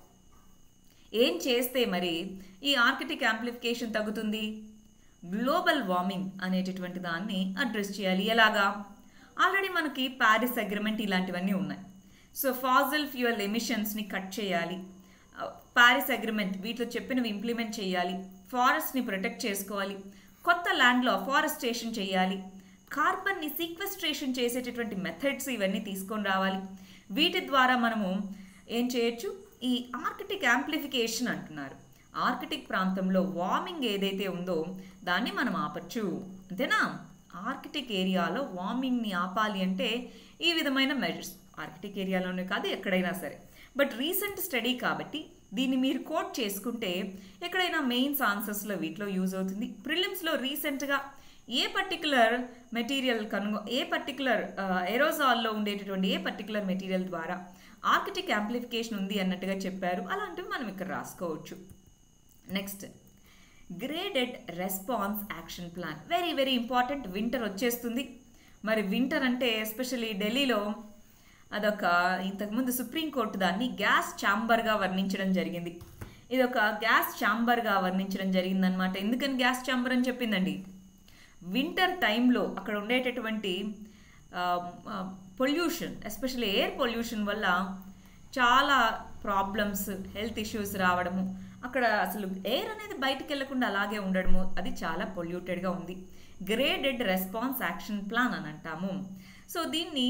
ఏం చేస్తే మరి ఈ ఆర్కిటిక్ యాంప్లిఫికేషన్ తగ్గుతుంది, గ్లోబల్ వార్మింగ్ అనేటటువంటి దాన్ని అడ్రస్ చేయాలి. ఎలాగా, ఆల్రెడీ మనకి ప్యారిస్ అగ్రిమెంట్ ఇలాంటివన్నీ ఉన్నాయి. సో ఫాజిల్ ఫ్యూయల్ ఎమిషన్స్ని కట్ చేయాలి, ప్యారిస్ అగ్రిమెంట్ వీటిలో చెప్పినవి ఇంప్లిమెంట్ చేయాలి, ఫారెస్ట్ని ప్రొటెక్ట్ చేసుకోవాలి, కొత్త ల్యాండ్లో ఫారెస్టేషన్ చేయాలి, కార్బన్ని సీక్వెస్ట్రేషన్ చేసేటటువంటి మెథడ్స్ ఇవన్నీ తీసుకొని రావాలి. వీటి ద్వారా మనము ఏం చేయొచ్చు, ఈ ఆర్కిటిక్ యాంప్లిఫికేషన్ అంటున్నారు, ఆర్కిటిక్ ప్రాంతంలో వార్మింగ్ ఏదైతే ఉందో దాన్ని మనం ఆపచ్చు, అంతేనా. ఆర్కిటిక్ ఏరియాలో వార్మింగ్ని ఆపాలి అంటే ఈ విధమైన మెజర్స్, ఆర్కిటిక్ ఏరియాలోనే కాదు ఎక్కడైనా సరే. బట్ రీసెంట్ స్టడీ కాబట్టి దీన్ని మీరు కోట్ చేసుకుంటే ఎక్కడైనా మెయిన్స్ ఆన్సర్స్లో వీటిలో యూజ్ అవుతుంది. ప్రిలిమ్స్లో రీసెంట్గా ఏ పర్టికులర్ మెటీరియల్ కనుగొ ఏ పర్టికులర్ ఎరోజాల్లో ఉండేటటువంటి ఏ పర్టికులర్ మెటీరియల్ ద్వారా ఆర్కిటిక్ యాంప్లిఫికేషన్ ఉంది అన్నట్టుగా చెప్పారు, అలాంటివి మనం ఇక్కడ రాసుకోవచ్చు. Next graded response action plan, very very important. Winter వచ్చేస్తుంది, మరి వింటర్ అంటే ఎస్పెషల్లీ ఢిల్లీలో అదొక ఇంతకుముందు సుప్రీంకోర్టు దాన్ని గ్యాస్ ఛాంబర్గా వర్ణించడం జరిగింది. ఇది ఒక గ్యాస్ ఛాంబర్గా వర్ణించడం జరిగిందనమాట. ఎందుకని గ్యాస్ ఛాంబర్ అని చెప్పిందండి, వింటర్ టైంలో అక్కడ ఉండేటటువంటి పొల్యూషన్ ఎస్పెషల్లీ ఎయిర్ పొల్యూషన్ వల్ల చాలా ప్రాబ్లమ్స్ హెల్త్ ఇష్యూస్ రావడము, అక్కడ అసలు ఎయిర్ అనేది బయటకు వెళ్లకుండా అలాగే ఉండడము, అది చాలా పొల్యూటెడ్గా ఉంది. గ్రేడెడ్ రెస్పాన్స్ యాక్షన్ ప్లాన్ అని అంటాము. సో దీన్ని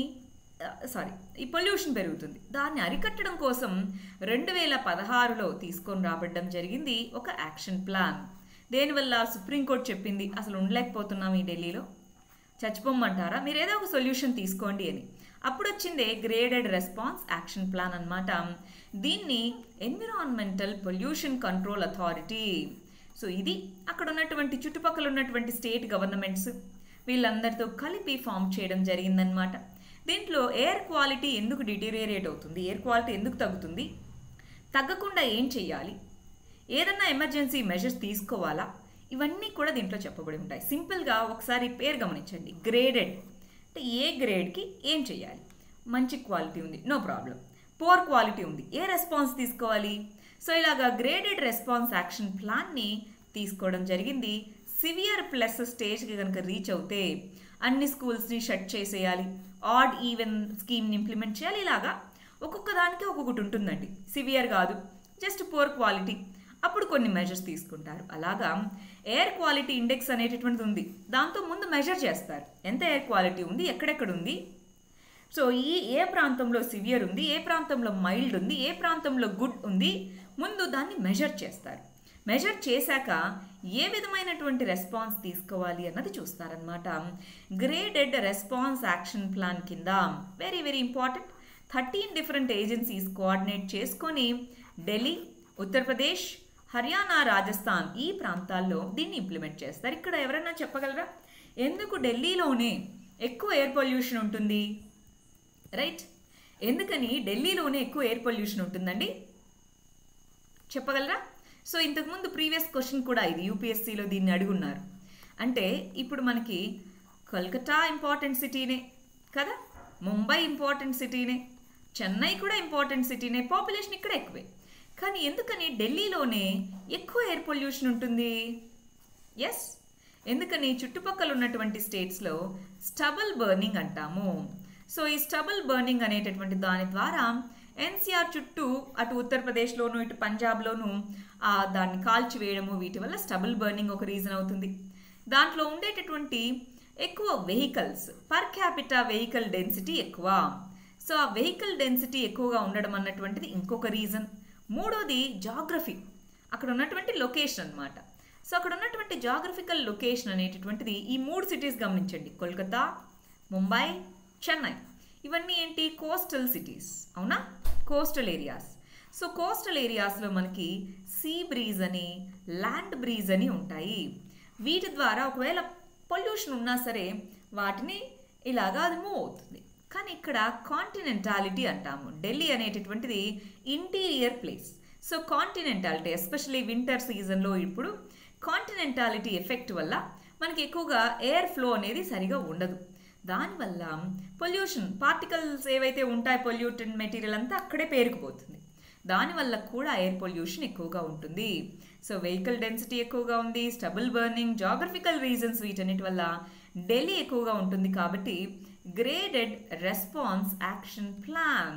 సారీ ఈ పొల్యూషన్ పెరుగుతుంది, దాన్ని అరికట్టడం కోసం రెండు వేల పదహారులో తీసుకొని రాబడడం జరిగింది ఒక యాక్షన్ ప్లాన్. దేనివల్ల, సుప్రీంకోర్టు చెప్పింది అసలు ఉండలేకపోతున్నాం ఈ ఢిల్లీలో, చచ్చిపోమంటారా, మీరు ఏదో ఒక సొల్యూషన్ తీసుకోండి అని. అప్పుడు వచ్చిందే గ్రేడెడ్ రెస్పాన్స్ యాక్షన్ ప్లాన్ అన్నమాట. దీన్ని environmental pollution control authority, so ఇది అక్కడ ఉన్నటువంటి చుట్టుపక్కల ఉన్నటువంటి స్టేట్ గవర్నమెంట్స్ వీళ్ళందరితో కలిపి ఫామ్ చేయడం జరిగిందనమాట. దీంట్లో ఎయిర్ క్వాలిటీ ఎందుకు డిటీరియేట్ అవుతుంది, ఎయిర్ క్వాలిటీ ఎందుకు తగ్గుతుంది, తగ్గకుండా ఏం చేయాలి, ఏదన్నా ఎమర్జెన్సీ మెజర్స్ తీసుకోవాలా, ఇవన్నీ కూడా దీంట్లో చెప్పబడి ఉంటాయి. సింపుల్గా ఒకసారి పేరు గమనించండి, గ్రేడెడ్ అంటే ఏ గ్రేడ్కి ఏం చేయాలి, మంచి క్వాలిటీ ఉంది నో ప్రాబ్లం, పోర్ క్వాలిటీ ఉంది ఏ రెస్పాన్స్ తీసుకోవాలి. సో ఇలాగా గ్రేడెడ్ రెస్పాన్స్ యాక్షన్ ప్లాన్ని తీసుకోవడం జరిగింది. సివియర్ ప్లస్ స్టేజ్కి కనుక రీచ్ అవుతే అన్ని స్కూల్స్ని షట్ చేసేయాలి, ఆడ్ ఈవెన్ స్కీమ్ని ఇంప్లిమెంట్ చేయాలి. ఇలాగా ఒక్కొక్క దానికి ఒక్కొక్కటి ఉంటుందండి. సివియర్ కాదు, జస్ట్ పోర్ క్వాలిటీ, అప్పుడు కొన్ని మెజర్స్ తీసుకుంటారు. అలాగా ఎయిర్ క్వాలిటీ ఇండెక్స్ అనేటటువంటిది ఉంది, దాంతో ముందు మెజర్ చేస్తారు ఎంత ఎయిర్ క్వాలిటీ ఉంది, ఎక్కడెక్కడ ఉంది. సో ఈ ఏ ప్రాంతంలో సివియర్ ఉంది, ఏ ప్రాంతంలో మైల్డ్ ఉంది, ఏ ప్రాంతంలో గుడ్ ఉంది, ముందు దాన్ని మెజర్ చేస్తారు. మెజర్ చేశాక ఏ విధమైనటువంటి రెస్పాన్స్ తీసుకోవాలి అన్నది చూస్తారనమాట. గ్రేడెడ్ రెస్పాన్స్ యాక్షన్ ప్లాన్ కింద very very important thirteen different agencies coordinate చేసుకొని ఢిల్లీ, ఉత్తరప్రదేశ్, హర్యానా, రాజస్థాన్ ఈ ప్రాంతాల్లో దీన్ని ఇంప్లిమెంట్ చేస్తారు. ఇక్కడ ఎవరైనా చెప్పగలరా ఎందుకు ఢిల్లీలోనే ఎక్కువ ఎయిర్ పొల్యూషన్ ఉంటుంది? రైట్, ఎందుకని ఢిల్లీలోనే ఎక్కువ ఎయిర్ పొల్యూషన్ ఉంటుందండి చెప్పగలరా? సో ఇంతకుముందు ప్రీవియస్ క్వశ్చన్ కూడా ఇది యూపీఎస్సీలో దీన్ని అడుగున్నారు. అంటే ఇప్పుడు మనకి కోల్కతా ఇంపార్టెంట్ సిటీనే కదా, ముంబై ఇంపార్టెంట్ సిటీనే, చెన్నై కూడా ఇంపార్టెంట్ సిటీనే, పాపులేషన్ ఇక్కడ ఎక్కువే. కానీ ఎందుకని ఢిల్లీలోనే ఎక్కువ ఎయిర్ పొల్యూషన్ ఉంటుంది? ఎస్, ఎందుకని చుట్టుపక్కల ఉన్నటువంటి స్టేట్స్లో స్టబల్ బర్నింగ్ అంటాము. సో ఈ స్టబల్ బర్నింగ్ అనేటటువంటి దాని ద్వారా ఎన్సీఆర్ చుట్టూ అటు ఉత్తరప్రదేశ్లోను ఇటు పంజాబ్లోను దాన్ని కాల్చివేయడము వీటి వల్ల స్టబుల్ బర్నింగ్ ఒక రీజన్ అవుతుంది. దాంట్లో ఉండేటటువంటి ఎక్కువ vehicles, per capita vehicle density ఎక్కువ. సో ఆ వెహికల్ డెన్సిటీ ఎక్కువగా ఉండడం అన్నటువంటిది ఇంకొక రీజన్. మూడోది జాగ్రఫీ, అక్కడ ఉన్నటువంటి లొకేషన్ అన్నమాట. సో అక్కడ ఉన్నటువంటి జాగ్రఫికల్ లొకేషన్ అనేటటువంటిది ఈ మూడు సిటీస్ గమనించండి, కోల్కతా, ముంబై, చెన్నై. ఇవన్నీ ఏంటి? కోస్టల్ సిటీస్, అవునా? Coastal areas. సో కోస్టల్ ఏరియాస్లో మనకి సీ బ్రీజ్ అని, ల్యాండ్ బ్రీజ్ అని ఉంటాయి. వీటి ద్వారా ఒకవేళ పొల్యూషన్ ఉన్నా సరే వాటిని ఇలాగా అది మూవ్ అవుతుంది. కానీ ఇక్కడ కాంటినెంటాలిటీ అంటాము. ఢిల్లీ అనేటటువంటిది interior place. So continentality especially winter సీజన్లో ఇప్పుడు కాంటినెంటాలిటీ ఎఫెక్ట్ వల్ల మనకి ఎక్కువగా ఎయిర్ ఫ్లో అనేది సరిగా ఉండదు. దానివల్ల పొల్యూషన్ పార్టికల్స్ ఏవైతే ఉంటాయి, పొల్యూటెంట్ మెటీరియల్ అంతా అక్కడే పేరుకుపోతుంది. దానివల్ల కూడా ఎయిర్ పొల్యూషన్ ఎక్కువగా ఉంటుంది. సో వెహికల్ డెన్సిటీ ఎక్కువగా ఉంది, స్టబుల్ బర్నింగ్, జాగ్రఫికల్ రీజన్స్, వీటన్నిటి వల్ల ఢిల్లీ ఎక్కువగా ఉంటుంది. కాబట్టి graded response action plan,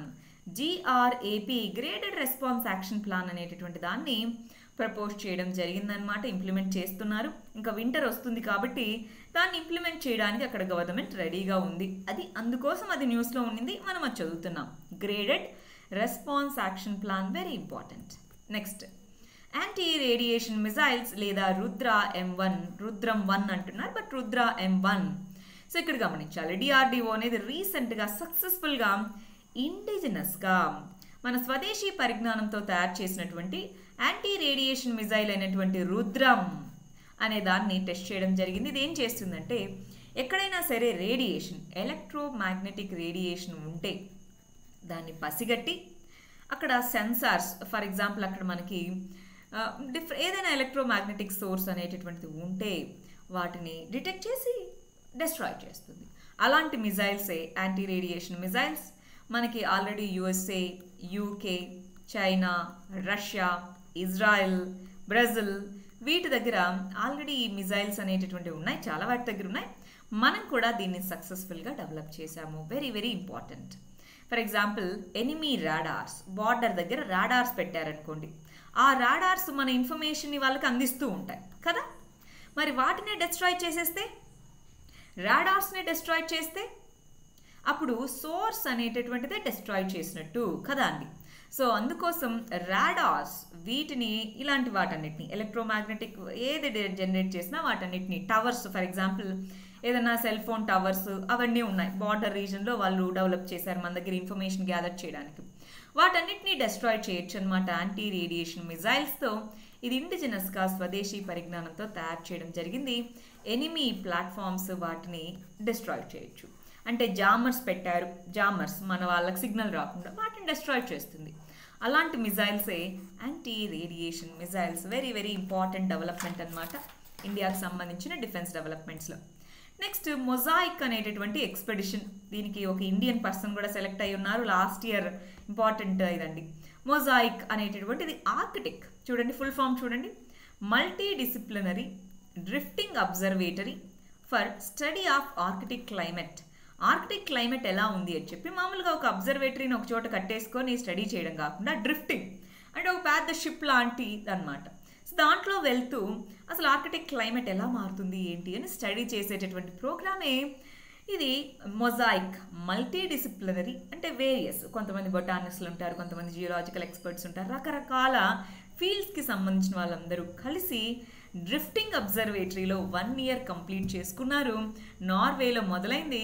GRAP, graded response action plan అనేటటువంటి దాన్ని ప్రపోజ్ చేయడం జరిగిందనమాట. ఇంప్లిమెంట్ చేస్తున్నారు. ఇంకా వింటర్ వస్తుంది కాబట్టి దాన్ని ఇంప్లిమెంట్ చేయడానికి అక్కడ గవర్నమెంట్ రెడీగా ఉంది. అది అందుకోసం అది న్యూస్లో ఉండింది, మనం అది చదువుతున్నాం. Graded response action plan very important. Next anti radiation missiles లేదా Rudra M one, Rudram one అంటున్నారు, but Rudra M one. So ఇక్కడ గమనించాలి, డిఆర్డిఓ అనేది రీసెంట్గా సక్సెస్ఫుల్గా ఇండిజినస్గా మన స్వదేశీ పరిజ్ఞానంతో తయారు చేసినటువంటి యాంటీ రేడియేషన్ మిజైల్ అయినటువంటి రుద్రం అనే దాన్ని టెస్ట్ చేయడం జరిగింది. ఇది ఏం చేస్తుందంటే ఎక్కడైనా సరే రేడియేషన్, ఎలక్ట్రోమాగ్నెటిక్ రేడియేషన్ ఉంటే దాన్ని పసిగట్టి అక్కడ సెన్సార్స్, ఫర్ ఎగ్జాంపుల్ అక్కడ మనకి డిఫ్ ఏదైనా ఎలక్ట్రోమాగ్నెటిక్ సోర్స్ అనేటటువంటిది ఉంటే వాటిని డిటెక్ట్ చేసి డిస్ట్రాయ్ చేస్తుంది. అలాంటి మిజైల్సే యాంటీ రేడియేషన్ మిజైల్స్. మనకి already USA, UK, China, Russia, Israel, Brazil వీటి దగ్గర ఆల్రెడీ ఈ మిజైల్స్ అనేటటువంటివి ఉన్నాయి, చాలా వాటి దగ్గర ఉన్నాయి. మనం కూడా దీన్ని సక్సెస్ఫుల్గా డెవలప్ చేశాము. Very very important. For example enemy radars, border దగ్గర రాడార్స్ పెట్టారనుకోండి, ఆ రాడార్స్ మన ఇన్ఫర్మేషన్ని వాళ్ళకి అందిస్తూ ఉంటాయి కదా. మరి వాటినే డిస్ట్రాయ్ చేసేస్తే, రాడార్స్ని డిస్ట్రాయ్ చేస్తే అప్పుడు సోర్స్ అనేటటువంటిదే డిస్ట్రాయ్ చేసినట్టు కదా అండి. సో అందుకోసం రాడార్స్ వీటిని ఇలాంటి వాటన్నిటిని ఎలక్ట్రోమాగ్నెటిక్ ఏది జనరేట్ చేసినా వాటన్నిటిని, టవర్స్ ఫర్ ఎగ్జాంపుల్ ఏదైనా సెల్ ఫోన్ టవర్స్ అవన్నీ ఉన్నాయి, బార్డర్ రీజన్లో వాళ్ళు డెవలప్ చేశారు మన దగ్గర ఇన్ఫర్మేషన్ గ్యాదర్ చేయడానికి. వాటన్నిటిని డిస్ట్రాయ్ చేయొచ్చు అనమాట యాంటీ రేడియేషన్ మిజైల్స్తో. ఇది ఇండిజినస్గా స్వదేశీ పరిజ్ఞానంతో తయారు చేయడం జరిగింది. ఎనిమీ ప్లాట్ఫామ్స్ వాటిని డిస్ట్రాయ్ చేయొచ్చు. అంటే జామర్స్ పెట్టారు, జామర్స్ మన వాళ్ళకి సిగ్నల్ రాకుండా వాటిని డిస్ట్రాయ్ చేస్తుంది. అలాంటి మిజైల్సే anti radiation missiles. Very very important development అనమాట ఇండియాకి సంబంధించిన డిఫెన్స్ డెవలప్మెంట్స్లో. నెక్స్ట్ మొజాయిక్ అనేటటువంటి ఎక్స్పెడిషన్, దీనికి ఒక ఇండియన్ పర్సన్ కూడా సెలెక్ట్ అయి ఉన్నారు లాస్ట్ ఇయర్. ఇంపార్టెంట్ ఇదండి. మొజాయిక్ అనేటటువంటిది ఆర్కిటిక్, చూడండి ఫుల్ ఫామ్ చూడండి, multi disciplinary drifting observatory for study of Arctic climate. Arctic climate ఎలా ఉంది అని చెప్పి మామూలుగా ఒక అబ్జర్వేటరీని ఒక చోట కట్టేసుకొని స్టడీ చేయడం కాకుండా డ్రిఫ్టింగ్ అంటే ఒక పెద్ద షిప్ లాంటి అనమాట. సో దాంట్లో వెళ్తూ అసలు ఆర్కిటిక్ క్లైమేట్ ఎలా మారుతుంది ఏంటి అని స్టడీ చేసేటటువంటి ప్రోగ్రామే ఇది మొజాయిక్. మల్టీ డిసిప్లినరీ అంటే వేరియస్, కొంతమంది బొటానిస్టులు ఉంటారు, కొంతమంది జియోలాజికల్ ఎక్స్పర్ట్స్ ఉంటారు, రకరకాల ఫీల్డ్స్కి సంబంధించిన వాళ్ళందరూ కలిసి డ్రిఫ్టింగ్ అబ్జర్వేటరీలో వన్ ఇయర్ కంప్లీట్ చేసుకున్నారు. నార్వేలో మొదలైంది,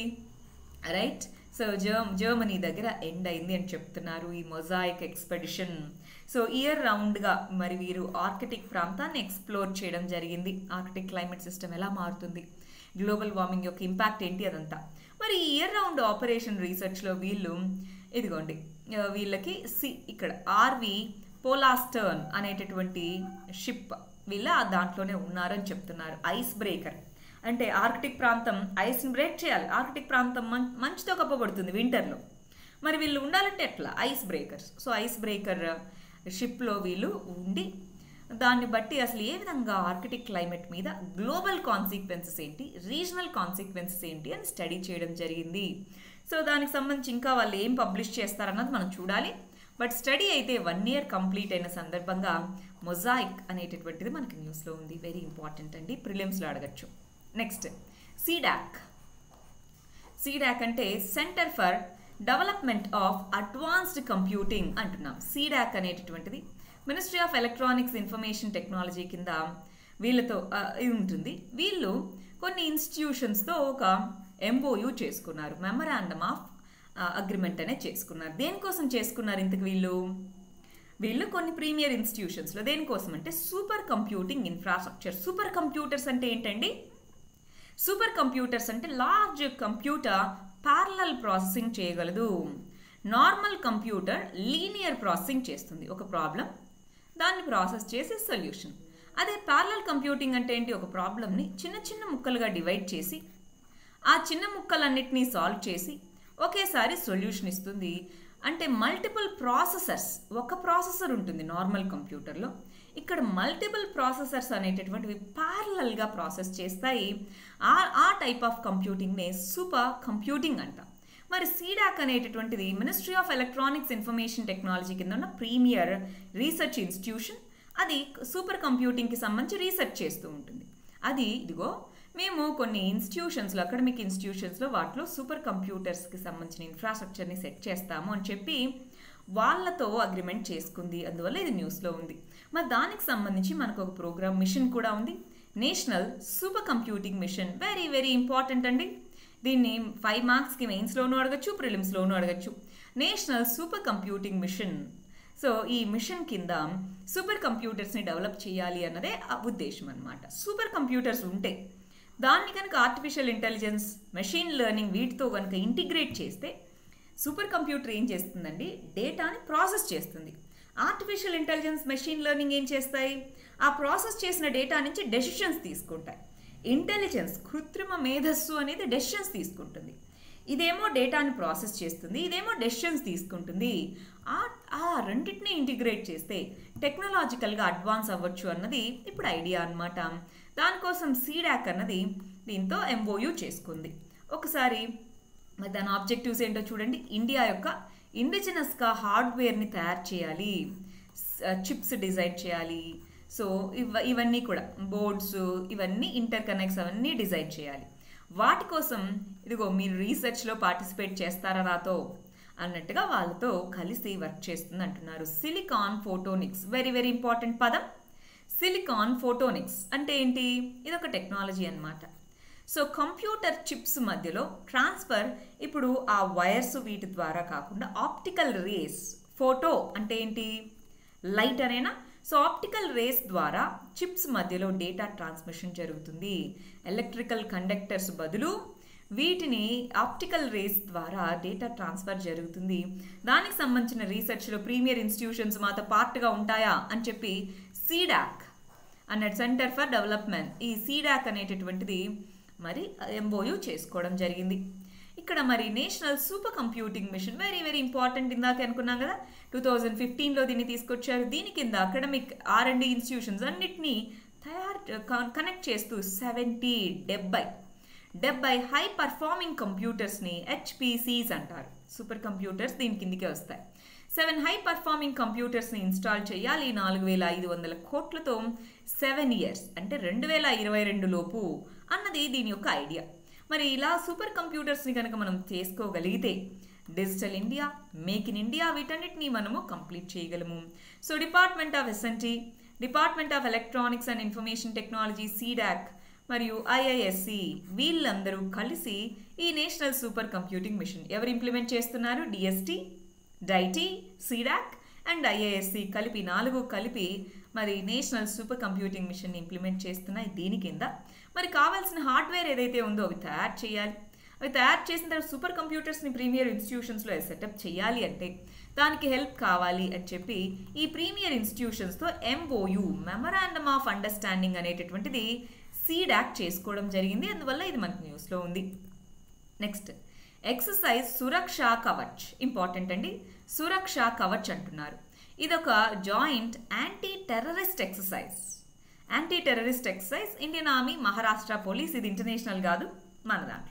రైట్. సో జర్మ్ జర్మనీ దగ్గర ఎండ్ అయింది అని చెప్తున్నారు ఈ మొజాయిక్ ఎక్స్పెడిషన్. సో ఇయర్ రౌండ్గా మరి వీరు ఆర్కిటిక్ ప్రాంతాన్ని ఎక్స్ప్లోర్ చేయడం జరిగింది. ఆర్కిటిక్ క్లైమేట్ సిస్టమ్ ఎలా మారుతుంది, గ్లోబల్ వార్మింగ్ యొక్క ఇంపాక్ట్ ఏంటి అదంతా. మరి ఈ ఇయర్ రౌండ్ ఆపరేషన్ రీసెర్చ్లో వీళ్ళు ఇదిగోండి వీళ్ళకి సి ఇక్కడ ఆర్వి పోలాస్టర్న్ అనేటటువంటి షిప్ వీళ్ళ దాంట్లోనే ఉన్నారని చెప్తున్నారు. ఐస్ బ్రేకర్ అంటే ఆర్కిటిక్ ప్రాంతం ఐస్ని బ్రేక్ చేయాలి. ఆర్కిటిక్ ప్రాంతం మం మంచుతో కప్పబడుతుంది వింటర్లో, మరి వీళ్ళు ఉండాలంటే ఎట్లా, ice breakers. So ice breaker షిప్లో వీళ్ళు ఉండి దాన్ని బట్టి అసలు ఏ విధంగా ఆర్కిటిక్ క్లైమేట్ మీద గ్లోబల్ కాన్సిక్వెన్సెస్ ఏంటి, రీజనల్ కాన్సిక్వెన్సెస్ ఏంటి అని స్టడీ చేయడం జరిగింది. సో దానికి సంబంధించి ఇంకా వాళ్ళు ఏం పబ్లిష్ చేస్తారన్నది మనం చూడాలి. బట్ స్టడీ అయితే వన్ ఇయర్ కంప్లీట్ అయిన సందర్భంగా మొజాయిక్ అనేటటువంటిది మనకి న్యూస్లో ఉంది. వెరీ ఇంపార్టెంట్ అండి, ప్రిలిమ్స్లో అడగచ్చు. Next CDAC. సీడాక్ అంటే centre for development of advanced computing అంటున్నాం. సీడాక్ అనేటటువంటిది ministry of electronics information technology కింద వీళ్ళతో ఉంటుంది. వీళ్ళు కొన్ని ఇన్స్టిట్యూషన్స్తో ఒక ఎంఓయూ చేసుకున్నారు, మెమరాండమ్ ఆఫ్ అగ్రిమెంట్ అనేది చేసుకున్నారు. దేనికోసం చేసుకున్నారు ఇంతకు వీళ్ళు వీళ్ళు కొన్ని ప్రీమియర్ ఇన్స్టిట్యూషన్స్లో. దేనికోసం అంటే super computing infrastructure. Super computers అంటే ఏంటండి? సూపర్ కంప్యూటర్స్ అంటే లార్జ్ కంప్యూటర్ ప్యారలల్ ప్రాసెసింగ్ చేయగలదు. నార్మల్ కంప్యూటర్ లీనియర్ ప్రాసెసింగ్ చేస్తుంది, ఒక ప్రాబ్లం దాన్ని ప్రాసెస్ చేసే సొల్యూషన్. అదే ప్యారలల్ కంప్యూటింగ్ అంటే ఏంటి? ఒక ప్రాబ్లమ్ని చిన్న చిన్న ముక్కలుగా డివైడ్ చేసి ఆ చిన్న ముక్కలన్నిటినీ సాల్వ్ చేసి ఒకేసారి సొల్యూషన్ ఇస్తుంది. అంటే మల్టిపుల్ ప్రాసెసర్స్, ఒక ప్రాసెసర్ ఉంటుంది నార్మల్ కంప్యూటర్లో, ఇక్కడ మల్టిపుల్ ప్రాసెసర్స్ అనేటటువంటివి ప్యారలల్గా ప్రాసెస్ చేస్తాయి. ఆ ఆ టైప్ ఆఫ్ కంప్యూటింగ్నే సూపర్ కంప్యూటింగ్ అంట. మరి సీడాక్ అనేటటువంటిది ministry of electronics information technology కింద ఉన్న ప్రీమియర్ రీసెర్చ్ ఇన్స్టిట్యూషన్. అది సూపర్ కంప్యూటింగ్కి సంబంధించి రీసెర్చ్ చేస్తూ ఉంటుంది. అది ఇదిగో మేము కొన్ని ఇన్స్టిట్యూషన్స్లో, అకాడమిక్ ఇన్స్టిట్యూషన్స్లో వాటిలో సూపర్ కంప్యూటర్స్కి సంబంధించిన ఇన్ఫ్రాస్ట్రక్చర్ని సెట్ చేస్తాము అని చెప్పి వాళ్ళతో అగ్రిమెంట్ చేసుకుంది. అందువల్ల ఇది న్యూస్లో ఉంది. మరి దానికి సంబంధించి మనకు ఒక ప్రోగ్రామ్ మిషన్ కూడా ఉంది, national super computing mission. Very very important అండి. దీన్ని ఫైవ్ మార్క్స్కి మెయిన్స్లోనూ అడగచ్చు, ప్రిలిమ్స్లోనూ అడగచ్చు. National super computing mission. So ఈ మిషన్ కింద సూపర్ కంప్యూటర్స్ని డెవలప్ చేయాలి అన్నదే ఆ ఉద్దేశం అనమాట. సూపర్ కంప్యూటర్స్ ఉంటే దాన్ని కనుక ఆర్టిఫిషియల్ ఇంటెలిజెన్స్, మెషిన్ లెర్నింగ్ వీటితో కనుక ఇంటిగ్రేట్ చేస్తే సూపర్ కంప్యూటర్ ఏం చేస్తుందండి? డేటాని ప్రాసెస్ చేస్తుంది. ఆర్టిఫిషియల్ ఇంటెలిజెన్స్, మెషిన్ లెర్నింగ్ ఏం చేస్తాయి? ఆ ప్రాసెస్ చేసిన డేటా నుంచి డెసిషన్స్ తీసుకుంటాయి. ఇంటెలిజెన్స్, కృత్రిమ మేధస్సు అనేది డెసిషన్స్ తీసుకుంటుంది. ఇదేమో డేటాని ప్రాసెస్ చేస్తుంది, ఇదేమో డెసిషన్స్ తీసుకుంటుంది. ఆ ఆ రెండింటిని ఇంటిగ్రేట్ చేస్తే టెక్నాలజికల్గా అడ్వాన్స్ అవ్వచ్చు అన్నది ఇప్పుడు ఐడియా అనమాట. దానికోసం సీడాక్ అన్నది దీంతో ఎంఓయూ చేసుకుంది. ఒకసారి మరి దాని ఆబ్జెక్టివ్స్ ఏంటో చూడండి. ఇండియా యొక్క ఇండిజినస్గా హార్డ్వేర్ని తయారు చేయాలి, చిప్స్ డిజైన్ చేయాలి. సో ఇవ ఇవన్నీ కూడా బోర్డ్స్, ఇవన్నీ ఇంటర్ కనెక్ట్స్ అవన్నీ డిజైన్ చేయాలి. వాటి కోసం ఇదిగో మీరు రీసెర్చ్లో పార్టిసిపేట్ చేస్తారా నాతో అన్నట్టుగా వాళ్ళతో కలిసి వర్క్ చేస్తుంది అంటున్నారు. Silicon photonics, very very important పదం. సిలికాన్ ఫోటోనిక్స్ అంటే ఏంటి? ఇదొక టెక్నాలజీ అన్నమాట. సో కంప్యూటర్ చిప్స్ మధ్యలో ట్రాన్స్ఫర్, ఇప్పుడు ఆ వైర్స్ వీటి ద్వారా కాకుండా ఆప్టికల్ రేస్, ఫోటో అంటే ఏంటి? లైట్ అనేనా? సో ఆప్టికల్ రేస్ ద్వారా చిప్స్ మధ్యలో డేటా ట్రాన్స్మిషన్ జరుగుతుంది. ఎలక్ట్రికల్ కండక్టర్స్ బదులు వీటిని ఆప్టికల్ రేస్ ద్వారా డేటా ట్రాన్స్ఫర్ జరుగుతుంది. దానికి సంబంధించిన రీసెర్చ్లో ప్రీమియర్ ఇన్స్టిట్యూషన్స్ మాతో పార్ట్గా ఉంటాయా అని చెప్పి సీడాక్ అన్నట్టు, సెంటర్ ఫర్ డెవలప్మెంట్, ఈ సీడాక్ అనేటటువంటిది మరి ఎంఓయూ చేసుకోవడం జరిగింది. ఇక్కడ మరి national super computing mission very very important. ఇందాక అనుకున్నాం కదా, టూ థౌజండ్ ఫిఫ్టీన్లో దీన్ని తీసుకొచ్చారు. దీని కింద academic R and D institutions అన్నిటినీ తయారు కనెక్ట్ చేస్తూ సెవెంటీ డెబ్బై డెబ్బై హై పర్ఫార్మింగ్ కంప్యూటర్స్ని హెచ్పిసిస్ అంటారు. సూపర్ కంప్యూటర్స్ దీని కిందికే వస్తాయి. సెవెన్ హై పర్ఫార్మింగ్ కంప్యూటర్స్ని ఇన్స్టాల్ చేయాలి నాలుగు వేల ఐదు వందల కోట్లతో సెవెన్ ఇయర్స్ అంటే రెండు వేల ఇరవై రెండు లోపు అన్నది దీని యొక్క ఐడియా. మరి ఇలా సూపర్ కంప్యూటర్స్ని కనుక మనం చేసుకోగలిగితే digital India, make in India వీటన్నిటిని మనము కంప్లీట్ చేయగలము. So department of SNT, department of electronics and information technology, CDAC మరియు ఐఐఎస్సి వీళ్ళందరూ కలిసి ఈ నేషనల్ సూపర్ కంప్యూటింగ్ మిషన్ ఎవరు ఇంప్లిమెంట్ చేస్తున్నారు? DST, DeitY, CDAC and IISc కలిపి నాలుగు కలిపి మరి national super computing mission implement చేస్తున్నాయి. దీని కింద మరి కావాల్సిన హార్డ్వేర్ ఏదైతే ఉందో అవి తయారు చేయాలి. అవి తయారు చేసిన తర్వాత సూపర్ కంప్యూటర్స్ని ప్రీమియర్ ఇన్స్టిట్యూషన్స్లో సెటప్ చేయాలి అంటే దానికి హెల్ప్ కావాలి అని చెప్పి ఈ ప్రీమియర్ ఇన్స్టిట్యూషన్స్తో ఎంఓయూ, మెమరాండమ్ ఆఫ్ అండర్స్టాండింగ్ అనేటటువంటిది సీడాక్ చేసుకోవడం జరిగింది. అందువల్ల ఇది మనకి న్యూస్లో ఉంది. Next exercise Suraksha Kavach, important అండి. సురక్షా కవచ్ అంటున్నారు. ఇదొక joint anti terrorist exercise. Anti terrorist exercise Indian army, Maharashtra police, ఇది ఇంటర్నేషనల్ కాదు మన దాంట్లో.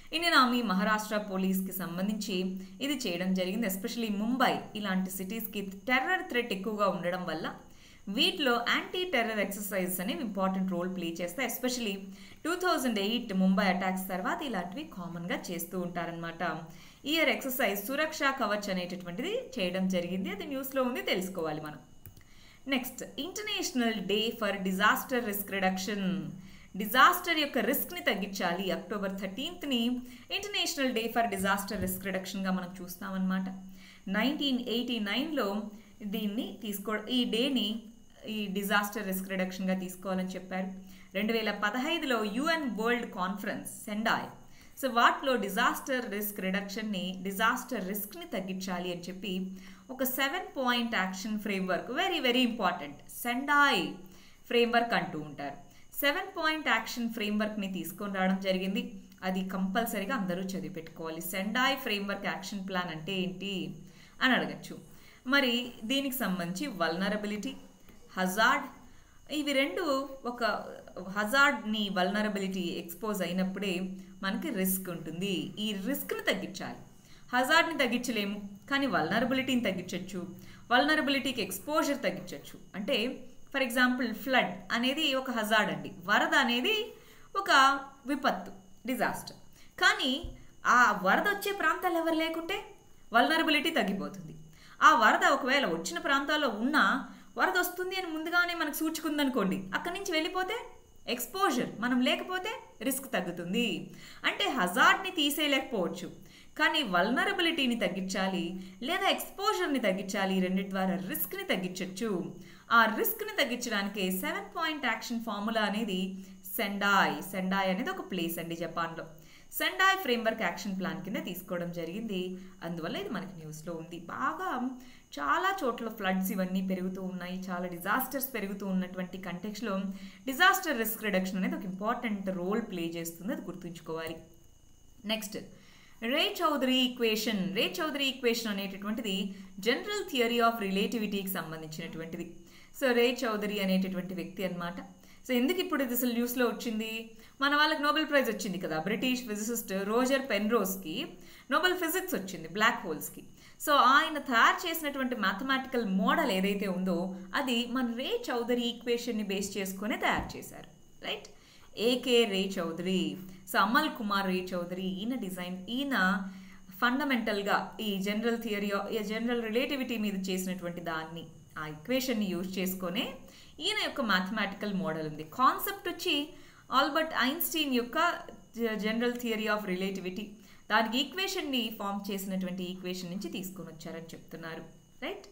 ఇండియన్ ఆర్మీ, మహారాష్ట్ర పోలీస్కి సంబంధించి ఇది చేయడం జరిగింది. ఎస్పెషలీ ముంబై ఇలాంటి సిటీస్కి టెర్రర్ థ్రెట్ ఎక్కువగా ఉండడం వల్ల వీటిలో యాంటీ టెర్రర్ ఎక్సర్సైజెస్ అనేవి ఇంపార్టెంట్ రోల్ ప్లే చేస్తాయి. Especially two thousand eight Mumbai attacks తర్వాత ఇలాంటివి కామన్గా చేస్తూ ఉంటారనమాట. ఇయర్ ఎక్సర్సైజ్ సురక్షా కవచ్ అనేటటువంటిది చేయడం జరిగింది. అది న్యూస్లో ఉంది, తెలుసుకోవాలి మనం. Next, international day for disaster risk reduction. Disaster యొక్క రిస్క్ని తగ్గించాలి. అక్టోబర్ థర్టీన్త్ని international day for disaster risk రిడక్షన్గా మనం చూస్తామన్నమాట. నైన్టీన్ ఎయిటీ నైన్లో దీన్ని తీసుకో ఈ డేని ఈ డిజాస్టర్ రిస్క్ రిడక్షన్గా తీసుకోవాలని చెప్పారు. రెండు వేల పదహైదులో UN world conference Sendai, so వాటిలో డిజాస్టర్ రిస్క్ రిడక్షన్ని, డిజాస్టర్ రిస్క్ని తగ్గించాలి అని చెప్పి ఒక seven point action framework, very very important, Sendai framework అంటూ ఉంటారు. సెవెన్ పాయింట్ యాక్షన్ ఫ్రేమ్వర్క్ని తీసుకొని రావడం జరిగింది. అది కంపల్సరీగా అందరూ చదివి పెట్టుకోవాలి. సెండాయ్ ఫ్రేమ్వర్క్ యాక్షన్ ప్లాన్ అంటే ఏంటి అని అడగచ్చు. మరి దీనికి సంబంధించి వల్నరబిలిటీ, హజార్డ్, ఇవి రెండు ఒక హజార్డ్ని వల్నరబిలిటీ ఎక్స్పోజ్ అయినప్పుడే మనకి రిస్క్ ఉంటుంది. ఈ రిస్క్ని తగ్గించాలి. హజార్డ్ని తగ్గించలేము కానీ వల్నరబిలిటీని తగ్గించవచ్చు. వల్నరబిలిటీకి ఎక్స్పోజర్ తగ్గించవచ్చు. అంటే ఫర్ ఎగ్జాంపుల్ ఫ్లడ్ అనేది ఒక హజార్డ్ అండి, వరద అనేది ఒక విపత్తు, డిజాస్టర్. కానీ ఆ వరద వచ్చే ప్రాంతాలు ఎవరు లేకుంటే వల్నరబిలిటీ తగ్గిపోతుంది. ఆ వరద ఒకవేళ వచ్చిన ప్రాంతాల్లో ఉన్నా వరద వస్తుంది అని ముందుగానే మనకు సూచుకుందనుకోండి, అక్కడి నుంచి వెళ్ళిపోతే ఎక్స్పోజర్, మనం లేకపోతే రిస్క్ తగ్గుతుంది. అంటే హజార్డ్ని తీసేయలేకపోవచ్చు కానీ వల్నరబిలిటీని తగ్గించాలి లేదా ఎక్స్పోజర్ని తగ్గించాలి. రెండింటి ద్వారా రిస్క్ని తగ్గించవచ్చు. ఆ రిస్క్ని తగ్గించడానికి సెవెన్ పాయింట్ యాక్షన్ ఫార్ములా అనేది సెండాయ్, సెండాయ్ అనేది ఒక ప్లేస్ అండి జపాన్లో. సెండాయ్ ఫ్రేమ్వర్క్ యాక్షన్ ప్లాన్ కింద తీసుకోవడం జరిగింది. అందువల్ల ఇది మనకి న్యూస్లో ఉంది. బాగా చాలా చోట్ల ఫ్లడ్స్ ఇవన్నీ పెరుగుతూ ఉన్నాయి, చాలా డిజాస్టర్స్ పెరుగుతూ ఉన్నటువంటి కంటెక్స్లో డిజాస్టర్ రిస్క్ రిడక్షన్ అనేది ఒక ఇంపార్టెంట్ రోల్ ప్లే చేస్తుంది, అది గుర్తుంచుకోవాలి. Next, Ray Chaudhuri equation. Ray Chaudhuri equation అనేటటువంటిది జనరల్ థియరీ ఆఫ్ రిలేటివిటీకి సంబంధించినటువంటిది. సో రే చౌదరి అనేటటువంటి వ్యక్తి అన్నమాట. సో ఎందుకు ఇప్పుడు ఇది అసలు న్యూస్లో వచ్చింది? మన వాళ్ళకి నోబెల్ ప్రైజ్ వచ్చింది కదా, బ్రిటిష్ ఫిజిసిస్ట్ రోజర్ పెన్రోస్కి నోబెల్ ఫిజిక్స్ వచ్చింది బ్లాక్ హోల్స్కి. సో ఆయన తయారు చేసినటువంటి మ్యాథమెటికల్ మోడల్ ఏదైతే ఉందో అది మన రే చౌదరి ఈక్వేషన్ని బేస్ చేసుకునే తయారు చేశారు, right? AK Ray Chaudhuri, so Amal Kumar Ray Chaudhuri, ఈయన డిజైన్, ఈయన ఫండమెంటల్గా ఈ జనరల్ థియరీ జనరల్ రిలేటివిటీ మీద చేసినటువంటి దాన్ని, ఆ ఈక్వేషన్ని యూజ్ చేసుకునే ఈయన యొక్క మ్యాథమెటికల్ మోడల్ ఉంది. కాన్సెప్ట్ వచ్చి ఆల్బర్ట్ ఐన్స్టీన్ యొక్క జనరల్ థియరీ ఆఫ్ రిలేటివిటీ, దానికి ఈక్వేషన్ని ఫామ్ చేసినటువంటి ఈక్వేషన్ నుంచి తీసుకొని వచ్చారని చెప్తున్నారు, రైట్?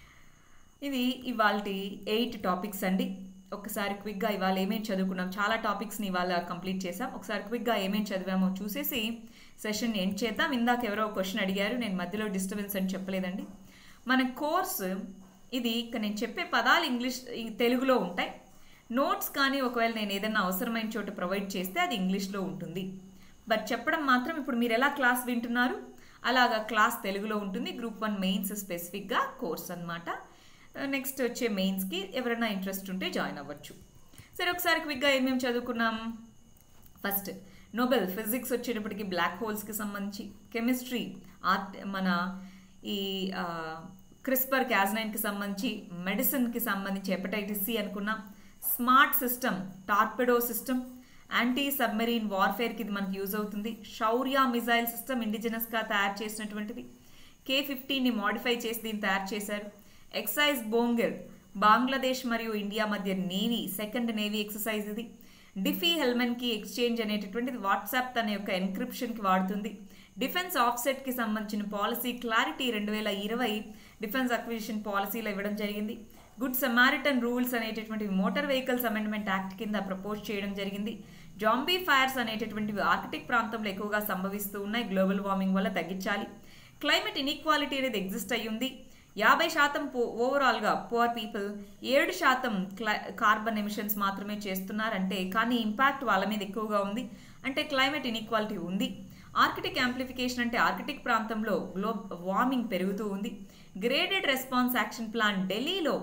ఇది ఇవాళ ఎయిట్ టాపిక్స్ అండి. ఒకసారి క్విక్గా ఇవాళ ఏమేమి చదువుకున్నాం, చాలా టాపిక్స్ని ఇవాళ కంప్లీట్ చేసాం. ఒకసారి క్విక్గా ఏమేమి చదివామో చూసేసి సెషన్ ఎండ్ చేద్దాం. ఇందాక ఎవరో క్వశ్చన్ అడిగారు, నేను మధ్యలో డిస్టర్బెన్స్ అని చెప్పలేదండి. మన కోర్సు ఇది, ఇక నేను చెప్పే పదాలు ఇంగ్లీష్ తెలుగులో ఉంటాయి. నోట్స్ కానీ ఒకవేళ నేను ఏదైనా అవసరమైన చోట ప్రొవైడ్ చేస్తే అది ఇంగ్లీష్లో ఉంటుంది. బట్ చెప్పడం మాత్రం ఇప్పుడు మీరు ఎలా క్లాస్ వింటున్నారు అలాగా క్లాస్ తెలుగులో ఉంటుంది. గ్రూప్ వన్ మెయిన్స్ స్పెసిఫిక్గా కోర్స్ అనమాట. నెక్స్ట్ వచ్చే మెయిన్స్కి ఎవరైనా ఇంట్రెస్ట్ ఉంటే జాయిన్ అవ్వచ్చు. సరే, ఒకసారి క్విక్గా ఏమేమి చదువుకున్నాం. ఫస్ట్ నోబెల్ ఫిజిక్స్ వచ్చేటప్పటికి బ్లాక్ హోల్స్కి సంబంధించి, కెమిస్ట్రీ ఆర్ట్ మన ఈ క్రిస్పర్ క్యాజ్నైన్కి సంబంధించి, మెడిసిన్కి సంబంధించి హెపటైటిస్ సి అనుకున్నాం. Smart system, torpedo system, anti submarine వార్ఫేర్కి ఇది మనకి యూజ్ అవుతుంది. శౌర్య మిజైల్ సిస్టమ్ ఇండిజినస్గా తయారు చేసినటువంటిది. కే ఫిఫ్టీన్ని మోడిఫై చేసి దీన్ని తయారు చేశారు. ఎక్సైజ్ బోంగర్, బంగ్లాదేశ్ మరియు ఇండియా మధ్య నేవీ సెకండ్ నేవీ ఎక్సర్సైజ్ ఇది. డిఫీ హెల్మెన్కి ఎక్స్చేంజ్ అనేటటువంటిది వాట్సాప్ తన యొక్క ఎన్క్రిప్షన్కి వాడుతుంది. డిఫెన్స్ ఆఫ్సెట్కి సంబంధించిన పాలసీ క్లారిటీ రెండు వేల ఇరవై డిఫెన్స్ అక్విజిషన్ పాలసీలో ఇవ్వడం జరిగింది. గుడ్ సమారిటన్ రూల్స్ అనేటటువంటి మోటార్ వెహికల్స్ అమెండ్మెంట్ యాక్ట్ కింద ప్రపోజ్ చేయడం జరిగింది. జాంబీ ఫైర్స్ అనేటటువంటివి ఆర్కిటిక్ ప్రాంతంలో ఎక్కువగా సంభవిస్తూ ఉన్నాయి, గ్లోబల్ వార్మింగ్ వల్ల తగ్గించాలి. క్లైమేట్ ఇన్ఈక్వాలిటీ అనేది ఎగ్జిస్ట్ అయ్యి ఉంది. యాభై శాతం ఓవరాల్గా పువర్ పీపుల్, ఏడు శాతం క్లై కార్బన్ ఎమిషన్స్ మాత్రమే చేస్తున్నారంటే, కానీ ఇంపాక్ట్ వాళ్ళ మీద ఎక్కువగా ఉంది, అంటే క్లైమేట్ ఇన్ఈక్వాలిటీ ఉంది. ఆర్కిటిక్ యాంప్లిఫికేషన్ అంటే ఆర్కిటిక్ ప్రాంతంలో గ్లోబ్ వార్మింగ్ పెరుగుతూ ఉంది. గ్రేడెడ్ రెస్పాన్స్ యాక్షన్ ప్లాన్ ఢిల్లీలో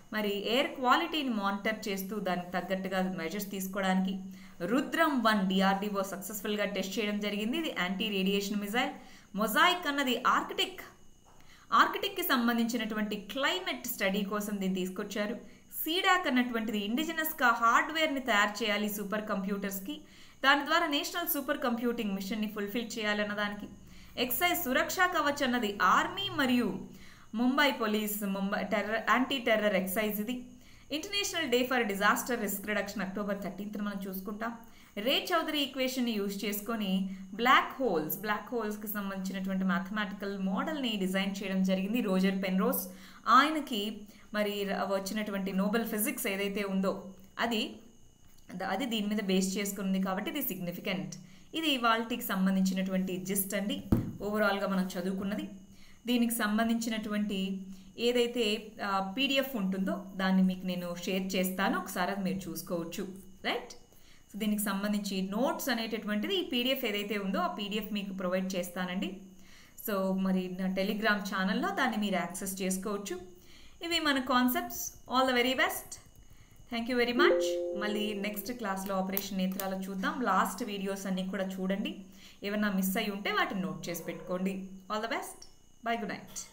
మరి ఎయిర్ క్వాలిటీని మానిటర్ చేస్తూ దానికి తగ్గట్టుగా మెజర్స్ తీసుకోవడానికి రుద్రం వన్ డిఆర్డిఓ సక్సెస్ఫుల్గా టెస్ట్ చేయడం జరిగింది. ఇది యాంటీ రేడియేషన్ మిజైల్. మొజాయిక్ అన్నది ఆర్కిటిక్ ఆర్కిటిక్కి సంబంధించినటువంటి క్లైమేట్ స్టడీ కోసం దీన్ని తీసుకొచ్చారు. సీడాక్ అన్నటువంటిది ఇండిజినస్గా హార్డ్వేర్ని తయారు చేయాలి సూపర్ కంప్యూటర్స్కి, దాని ద్వారా నేషనల్ సూపర్ కంప్యూటింగ్ మిషన్ని ఫుల్ఫిల్ చేయాలన్న దానికి. ఎక్సైజ్ సురక్షా కవచ్ అన్నది ఆర్మీ మరియు Mumbai police Mumbai terror anti terror exercise ఇది. International day for disaster risk reduction October thirteenth మనం చూసుకుంటాం. రే చౌదరి ఈక్వేషన్ని యూజ్ చేసుకొని బ్లాక్ హోల్స్ బ్లాక్ హోల్స్కి సంబంధించినటువంటి మ్యాథమెటికల్ మోడల్ని డిజైన్ చేయడం జరిగింది రోజర్ పెన్రోస్. ఆయనకి మరి వచ్చినటువంటి నోబెల్ ఫిజిక్స్ ఏదైతే ఉందో అది అది దీని మీద బేస్ చేసుకుంది కాబట్టి ఇది సిగ్నిఫికెంట్. ఇది వాల్టీకి సంబంధించినటువంటి జిస్ట్ అండి ఓవరాల్గా మనం చదువుకున్నది. దీనికి సంబంధించినటువంటి ఏదైతే పీడిఎఫ్ ఉంటుందో దాన్ని మీకు నేను షేర్ చేస్తాను, ఒకసారి అది మీరు చూసుకోవచ్చు. రైట్, సో దీనికి సంబంధించి నోట్స్ అనేటటువంటిది ఈ పీడిఎఫ్ ఏదైతే ఉందో ఆ పీడిఎఫ్ మీకు ప్రొవైడ్ చేస్తానండి. సో మరి నా టెలిగ్రామ్ ఛానల్లో దాన్ని మీరు యాక్సెస్ చేసుకోవచ్చు. ఇవి మన కాన్సెప్ట్స్. All the very best. Thank you very much. మళ్ళీ నెక్స్ట్ క్లాస్లో ఆపరేషన్ నేత్రాలు చూద్దాం. లాస్ట్ వీడియోస్ అన్నీ కూడా చూడండి. ఏమన్నా మిస్ అయ్యి ఉంటే వాటిని నోట్ చేసి పెట్టుకోండి. All the best. Bye, good night.